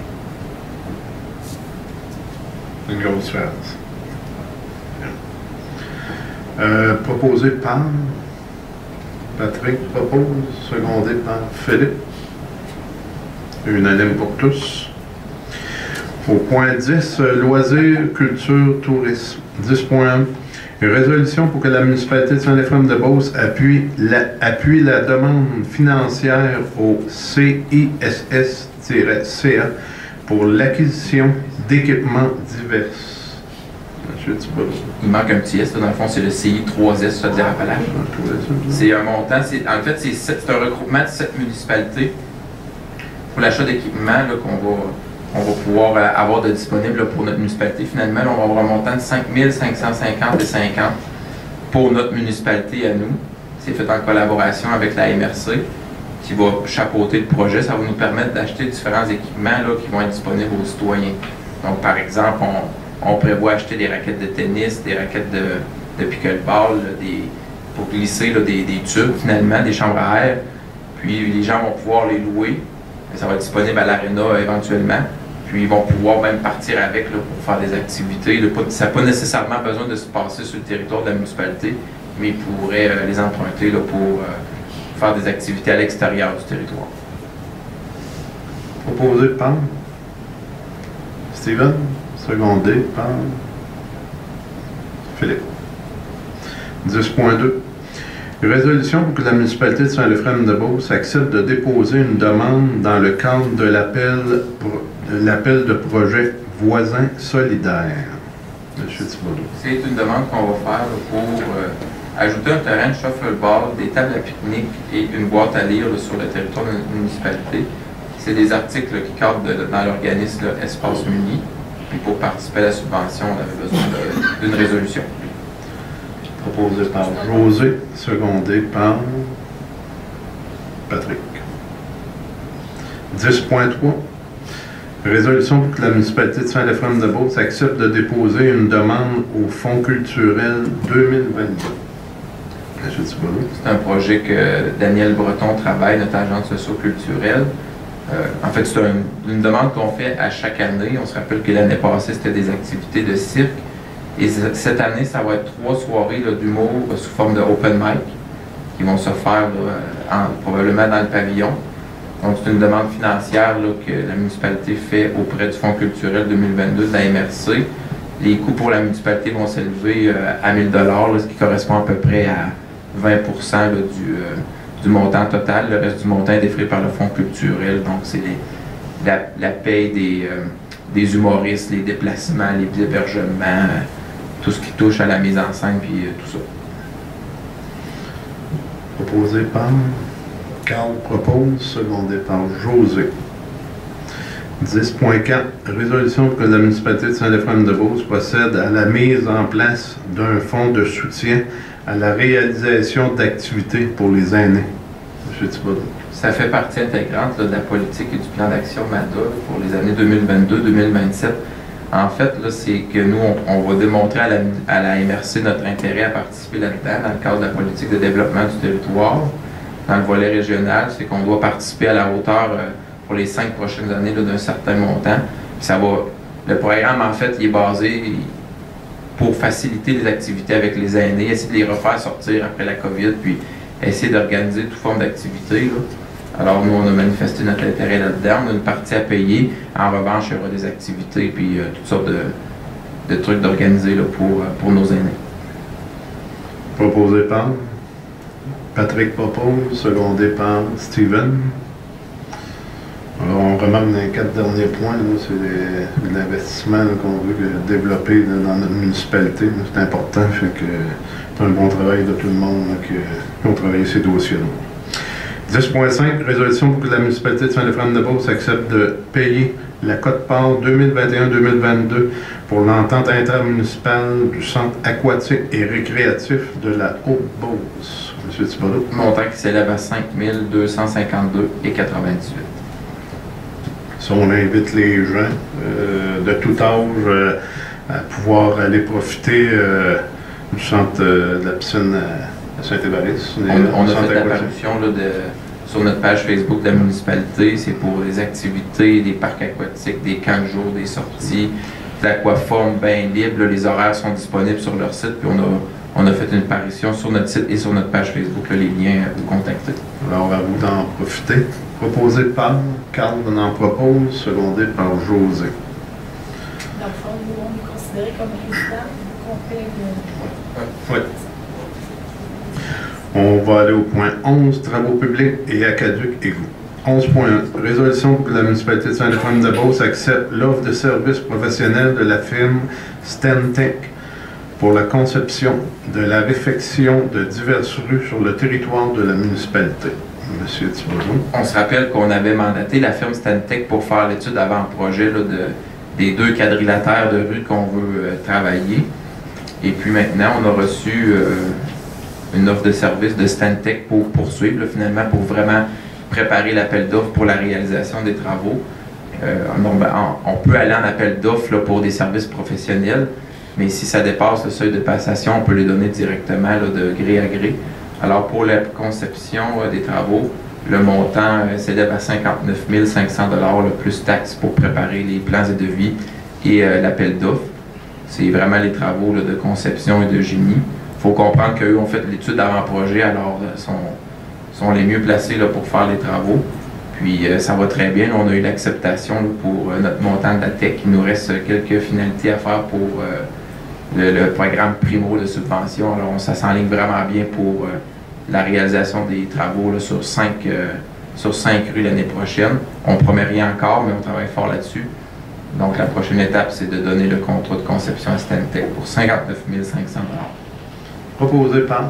Une grosse différence. Euh, proposé par Patrick propose, secondé par Philippe. Unanime pour tous. Au point dix, loisirs, culture, tourisme. dix point un. Une résolution pour que la municipalité de Saint-Stéphane-de-Beauce appuie la, appuie la demande financière au C I S S C A pour l'acquisition d'équipements divers. Monsieur Thibault. Il manque un petit S, là, dans le fond, c'est le C I trois S, ça veut dire Appalaches. C'est un montant, en fait, c'est un regroupement de sept municipalités pour l'achat d'équipements qu'on va, on va pouvoir avoir de disponible là, pour notre municipalité. Finalement, là, on va avoir un montant de cinq mille cinq cent cinquante et cinquante pour notre municipalité à nous. C'est fait en collaboration avec la M R C qui va chapeauter le projet. Ça va nous permettre d'acheter différents équipements là, qui vont être disponibles aux citoyens. Donc, par exemple, on, on prévoit acheter des raquettes de tennis, des raquettes de, de pickleball, là, des, pour glisser là, des, des tubes, finalement, des chambres à air. Puis, les gens vont pouvoir les louer. Ça va être disponible à l'aréna éventuellement. Puis, ils vont pouvoir même partir avec là, pour faire des activités. Là, ça n'a pas nécessairement besoin de se passer sur le territoire de la municipalité, mais ils pourraient euh, les emprunter là, pour euh, faire des activités à l'extérieur du territoire. Proposé par Steven, secondé par Philippe. dix point deux. Résolution pour que la municipalité de Saint-Euphrème-de-Beauce accepte de déposer une demande dans le cadre de l'appel l'appel de projet voisins solidaires. Monsieur Thibodeau. C'est une demande qu'on va faire pour euh, ajouter un terrain de shuffleboard, des tables à pique-nique et une boîte à lire là, sur le territoire de notre municipalité. C'est des articles là, qui cadrent de, dans l'organisme Espace Muni. Puis pour participer à la subvention, on avait besoin d'une résolution. Proposé par José, secondé par Patrick. dix point trois. Résolution pour que la municipalité de Saint-Éphrem-de-Beauce accepte de déposer une demande au Fonds culturel deux mille vingt-deux. C'est un projet que Daniel Breton travaille, notre agent socio-culturel. Euh, en fait, c'est un, une demande qu'on fait à chaque année. On se rappelle que l'année passée, c'était des activités de cirque. Et cette année, ça va être trois soirées d'humour sous forme de open mic qui vont se faire là, en, probablement dans le pavillon. Donc, c'est une demande financière là, que la municipalité fait auprès du Fonds culturel deux mille vingt-deux de la M R C. Les coûts pour la municipalité vont s'élever euh, à mille dollars, ce qui correspond à peu près à vingt pour cent là, du, euh, du montant total. Le reste du montant est défrayé par le Fonds culturel. Donc, c'est la, la paye des, euh, des humoristes, les déplacements, les hébergements, euh, tout ce qui touche à la mise en scène, puis euh, tout ça. Proposé par Carl propose, secondé par José. dix point quatre. Résolution pour que la municipalité de Saint-Éphrem-de-Beauce procède à la mise en place d'un fonds de soutien à la réalisation d'activités pour les aînés. M. Thibodeau. Ça fait partie intégrante là, de la politique et du plan d'action M A D A pour les années deux mille vingt-deux deux mille vingt-sept. En fait, c'est que nous, on, on va démontrer à la, à la M R C notre intérêt à participer là-dedans dans le cadre de la politique de développement du territoire. Dans le volet régional, c'est qu'on doit participer à la hauteur euh, pour les cinq prochaines années d'un certain montant. Puis ça va, le programme, en fait, il est basé pour faciliter les activités avec les aînés, essayer de les refaire sortir après la COVID, puis essayer d'organiser toute forme d'activité. Alors, nous, on a manifesté notre intérêt là-dedans. On a une partie à payer. En revanche, il y aura des activités puis euh, toutes sortes de, de trucs d'organiser pour, euh, pour nos aînés. Proposé par Patrick propose, secondé par Steven. Alors, on remarque dans les quatre derniers points, c'est l'investissement qu'on veut développer là, dans notre municipalité. C'est important, fait que c'est un bon travail de tout le monde là, qui, qui ont travaillé ces dossiers-là. dix point cinq. Résolution pour que la municipalité de Saint-Éphrem-de-Beauce accepte de payer la quote-part deux mille vingt et un deux mille vingt-deux pour l'entente intermunicipale du centre aquatique et récréatif de la Haute-Beauce. M. Thibodeau. Montant qui s'élève à cinq mille deux cent cinquante-deux virgule quatre-vingt-dix-huit. Si on invite les gens euh, de tout âge euh, à pouvoir aller profiter euh, du centre euh, de la piscine à Saint-Évariste. On, on a fait l'apparition de, sur notre page Facebook de la municipalité. C'est pour des activités, des parcs aquatiques, des camps de jour, des sorties, de l'aquaforme bien libre. Là, les horaires sont disponibles sur leur site. Puis on a, on a fait une apparition sur notre site et sur notre page Facebook. Là, les liens à vous contacter. Alors, à vous d'en profiter. Proposé par Carl en propose, secondé par José. Dans le fond, nous, on est considéré comme résident, qu'on paye le... Oui. On va aller au point onze, travaux publics et aqueducs égouts. onze point un. Résolution pour que la municipalité de Saint-Éphrem-de-Beauce accepte l'offre de services professionnels de la firme Stantec pour la conception de la réfection de diverses rues sur le territoire de la municipalité. M. Thibodeau. On se rappelle qu'on avait mandaté la firme Stantec pour faire l'étude avant-projet de, des deux quadrilatères de rue qu'on veut euh, travailler. Et puis maintenant, on a reçu euh, une offre de service de Stantec pour poursuivre, là, finalement, pour vraiment préparer l'appel d'offres pour la réalisation des travaux. Euh, on, on peut aller en appel d'offres pour des services professionnels, mais si ça dépasse le seuil de passation, on peut les donner directement là, de gré à gré. Alors, pour la conception euh, des travaux, le montant euh, s'élève à cinquante-neuf mille cinq cents dollars plus taxes pour préparer les plans et devis et euh, l'appel d'offres. C'est vraiment les travaux là, de conception et de génie. Il faut comprendre qu'eux ont fait l'étude d'avant-projet, alors euh, sont, sont les mieux placés là, pour faire les travaux. Puis euh, ça va très bien. On a eu l'acceptation pour euh, notre montant de la tech. Il nous reste euh, quelques finalités à faire pour euh, le, le programme Primo de subvention. Alors, ça s'enligne vraiment bien pour euh, la réalisation des travaux là, sur, cinq, euh, sur cinq rues l'année prochaine. On ne promet rien encore, mais on travaille fort là-dessus. Donc, la prochaine étape, c'est de donner le contrat de conception à Stantec pour cinquante-neuf mille cinq cents dollars. Proposé par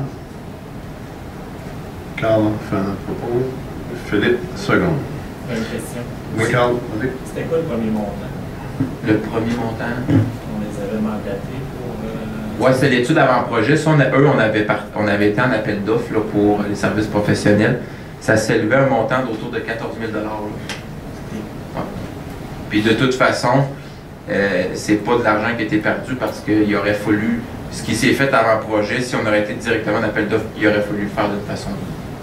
Carl Enfant propose. Philippe, seconde. Une question. Oui, Carl, allez. C'était quoi le premier montant? Le premier montant? On les avait mandatés pour... Euh... Oui, c'est l'étude avant-projet. Ça, on a, eux, on avait, part, on avait été en appel d'offres pour les services professionnels. Ça s'élevait à un montant d'autour de quatorze mille dollars. Ouais. Puis de toute façon, euh, c'est pas de l'argent qui a été perdu parce qu'il aurait fallu, ce qui s'est fait avant-projet, si on aurait été directement en appel d'offres, il aurait fallu le faire d'une façon.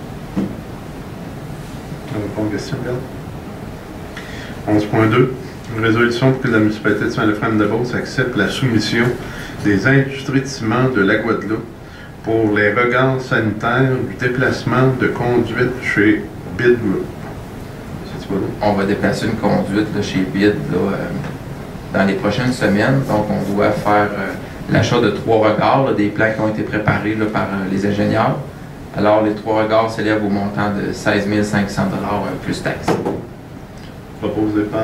Bonne question, Bill. onze point deux. Une résolution pour que la municipalité de Saint-Lefrem-de-Beauce accepte la soumission des industries de ciment de la Guadeloupe pour les regards sanitaires du déplacement de conduite chez Bid Group. On va déplacer une conduite là, chez Bid là, euh, dans les prochaines semaines. Donc, on doit faire euh, l'achat de trois regards, là, des plans qui ont été préparés là, par euh, les ingénieurs. Alors, les trois regards s'élèvent au montant de seize mille cinq cents dollars euh, plus taxes. Proposé par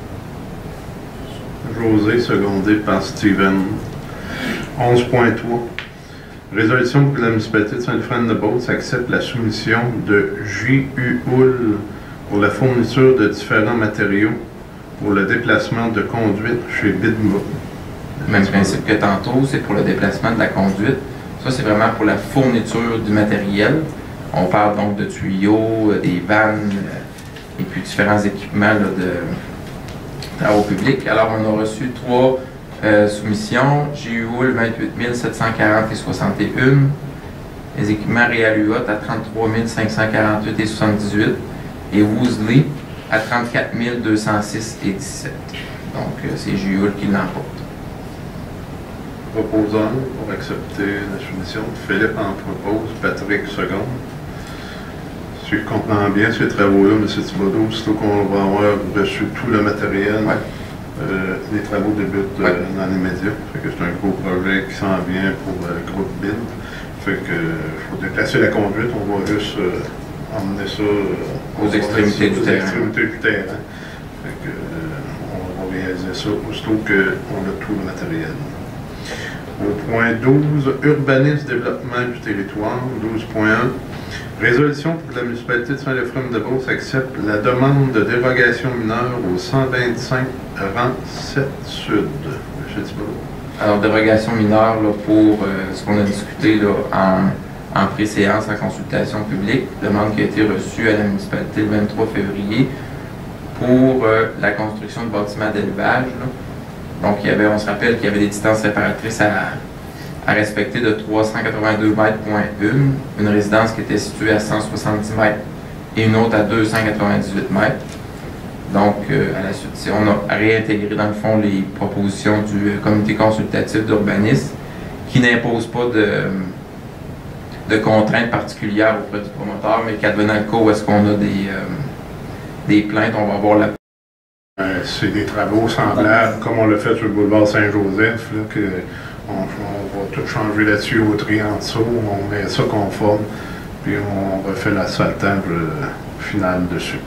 José, secondé par Steven. onze point trois. Résolution pour que la municipalité de Saint-Lefrem-de-Beauce accepte la soumission de J U Houle pour la fourniture de différents matériaux pour le déplacement de conduite chez Bidma. Même principe que tantôt, c'est pour le déplacement de la conduite. Ça, c'est vraiment pour la fourniture du matériel. On parle donc de tuyaux, des vannes et puis différents équipements là, de travaux publics. Alors, on a reçu trois Euh, soumission, J U Houle vingt-huit mille sept cent quarante et soixante et un, les équipements Réaluot à trente-trois mille cinq cent quarante-huit et soixante-dix-huit et Woosley à trente-quatre mille deux cent six et dix-sept. Donc euh, c'est J U Houle qui l'emporte. Proposant pour accepter la soumission, Philippe en propose, Patrick second. Si je comprends bien ces travaux-là, M. Thibodeau, surtout qu'on va avoir reçu tout le matériel. Ouais. Euh, les travaux débutent euh, ouais. dans les médias. Fait que c'est un gros projet qui s'en vient pour le euh, groupe Bid. Fait que il faut déplacer la conduite, on va juste euh, emmener ça euh, aux extrémités du terrain. Extrémités du terrain. Fait que, euh, on va réaliser ça aussitôt qu'on a tout le matériel. Au point douze, urbanisme, développement du territoire, douze point un. Résolution pour que la municipalité de Saint-Lefrem-de-Beauce accepte la demande de dérogation mineure au cent vingt-cinq rang sept Sud. M. Thibault. Alors, dérogation mineure là, pour euh, ce qu'on a discuté là, en, en pré-séance, en consultation publique, demande qui a été reçue à la municipalité le vingt-trois février pour euh, la construction de bâtiments d'élevage. Donc, il y avait, on se rappelle qu'il y avait des distances séparatrices à à respecter de trois cent quatre-vingt-deux mètres, point un, une résidence qui était située à cent soixante-dix mètres et une autre à deux cent quatre-vingt-dix-huit mètres. Donc, euh, à la suite, on a réintégré dans le fond les propositions du euh, comité consultatif d'urbanisme qui n'impose pas de, de contraintes particulières auprès du promoteur, mais qu'advenant le cas où est-ce qu'on a des, euh, des plaintes, on va avoir la... Euh, c'est des travaux semblables, comme on l'a fait sur le boulevard Saint-Joseph, là, que On, on va tout changer la tuyauterie en dessous, on met ça conforme, puis on refait l'asphaltage euh, final dessus.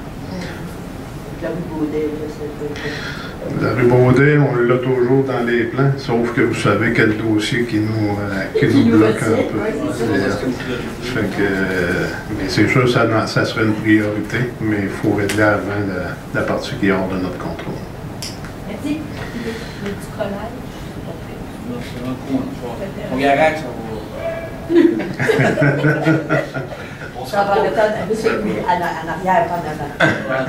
La rue Baudet, c'est La rue Baudet, on l'a toujours dans les plans, sauf que vous savez quel dossier qui nous, euh, qui qui nous bloque un peu. Ouais, fait que, euh, mais c'est sûr que ça, ça serait une priorité, mais il faut régler avant la, la partie qui est hors de notre contrôle. Merci. Le petit collage. Mon garage, ça va le temps en arrière, pas en avant.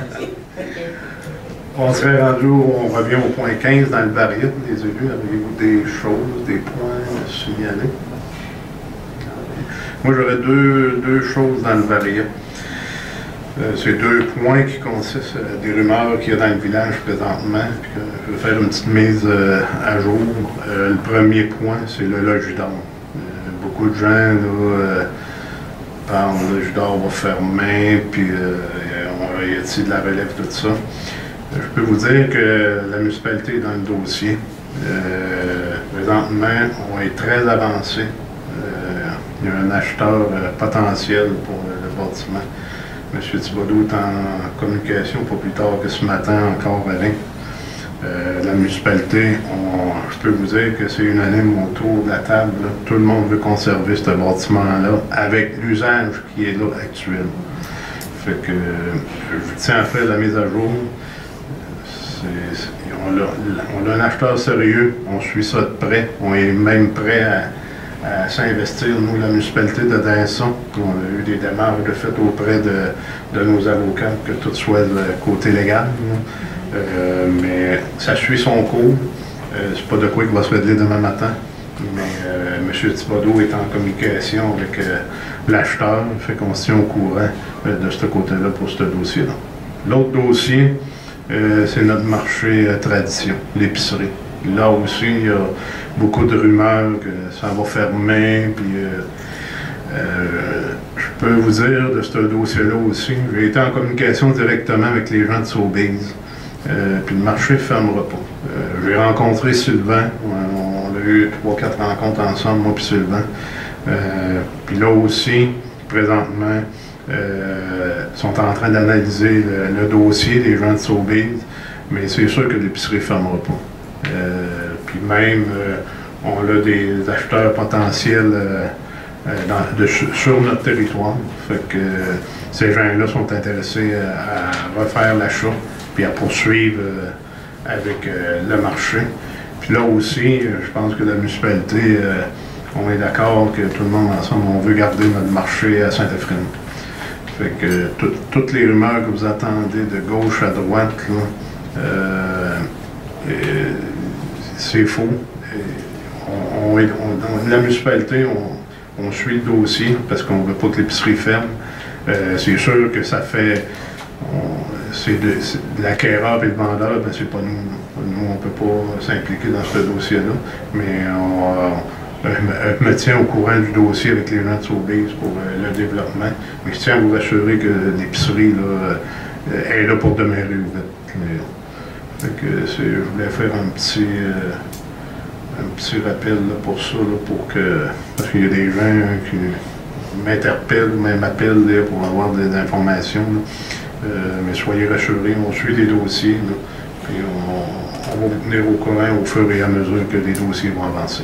On serait rendu, on revient au point quinze dans le variable, les élus. Avez-vous des choses, des points à signaler? Moi, j'aurais deux, deux choses dans le variable. Euh, c'est deux points qui consistent à des rumeurs qu'il y a dans le village présentement. Puis que je vais faire une petite mise euh, à jour. Euh, le premier point, c'est le logis d'or. Euh, beaucoup de gens là, euh, parlent que le logis d'or va fermer, puis euh, on y a-t-il de la relève, tout ça. Euh, je peux vous dire que la municipalité est dans le dossier. Euh, présentement, on est très avancé. Euh, il y a un acheteur euh, potentiel pour euh, le bâtiment. M. Thibodeau est en communication pas plus tard que ce matin encore avec euh, la municipalité. On, je peux vous dire que c'est unanime autour de la table. Là. Tout le monde veut conserver ce bâtiment-là avec l'usage qui est là actuel. Fait que je tiens à faire la mise à jour. C'est, on, a, on a un acheteur sérieux, on suit ça de près, on est même prêt à, à s'investir, nous, la municipalité de Dinson. On a eu des démarches de fait auprès de, de nos avocats, que tout soit le côté légal. Euh, mais ça suit son cours. Euh, c'est pas de quoi qui va se régler demain matin. Mais euh, M. Thibodeau est en communication avec euh, l'acheteur, fait qu'on se tient au courant euh, de ce côté-là pour ce dossier-là. L'autre dossier, euh, c'est notre marché euh, tradition, l'épicerie. Là aussi, il y a beaucoup de rumeurs que ça va fermer. Puis, euh, euh, je peux vous dire de ce dossier-là aussi, j'ai été en communication directement avec les gens de Sobeys. Euh, puis le marché ne fermera pas. Euh, j'ai rencontré Sylvain, on, on a eu trois, quatre rencontres ensemble, moi puis Sylvain. Euh, puis là aussi, présentement, euh, sont en train d'analyser le, le dossier des gens de Sobeys, mais c'est sûr que l'épicerie ne fermera pas. Euh, puis même, euh, on a des acheteurs potentiels euh, dans, de, sur notre territoire. Fait que euh, ces gens-là sont intéressés à, à refaire l'achat puis à poursuivre euh, avec euh, le marché. Puis là aussi, euh, je pense que la municipalité, euh, on est d'accord que tout le monde ensemble, on veut garder notre marché à Saint-Ephraim. Fait que tout, toutes les rumeurs que vous attendez de gauche à droite, là, euh, c'est faux. On, on, on, la municipalité, on, on suit le dossier parce qu'on ne veut pas que l'épicerie ferme. Euh, c'est sûr que ça fait... C'est de, de l'acquéreur et le vendeur, ben c'est pas nous. Nous, on ne peut pas s'impliquer dans ce dossier-là, mais on, on me tient au courant du dossier avec les gens de Sobeys pour euh, le développement. Mais je tiens à vous rassurer que l'épicerie là, est là pour demeurer ouverte. Fait que je voulais faire un petit, euh, un petit rappel là, pour ça, là, pour que, parce qu'il y a des gens hein, qui m'interpellent ou même m'appellent là, pour avoir des informations. Là. Euh, mais soyez rassurés, on suit les dossiers, là, puis on, on va vous tenir au courant au fur et à mesure que les dossiers vont avancer.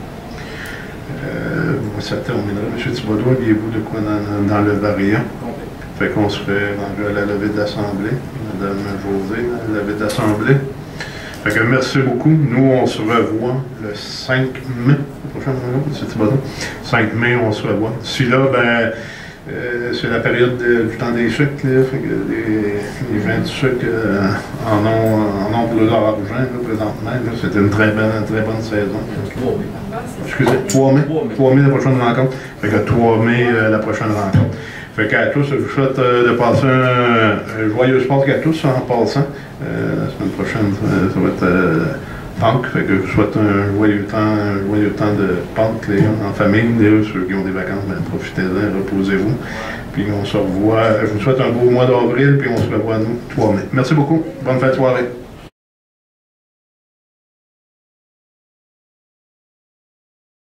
Euh, ça terminera. M. Thibodeau, aviez-vous de quoi dans, dans le variant? Fait qu'on se fait rendu à la levée de l'Assemblée. Madame José, la levée de l'Assemblée. Fait que merci beaucoup. Nous, on se revoit le cinq mai. Le prochain numéro, M. Thibodeau. cinq mai, on se revoit. D'ici là, ben, euh, c'est la période de, du temps des sucres. Là, fait que les, les gens du sucre euh, en ont, en ont pour leur argent là, présentement. C'était une très bonne, très bonne saison. Excusez, trois mai. trois mai, la prochaine rencontre. Fait que trois mai, euh, la prochaine rencontre. Fait qu'à tous, je vous souhaite euh, de passer un, un joyeux sport à tous en passant. Euh, la semaine prochaine, euh, ça va être euh, Pâques. Fait que je vous souhaite un joyeux temps, un joyeux temps de Pâques, les gars, en famille. Les, ceux qui ont des vacances, ben, profitez-en, reposez-vous. Puis on se revoit. Je vous souhaite un beau mois d'avril, puis on se revoit nous trois mai. Merci beaucoup. Bonne fin de soirée.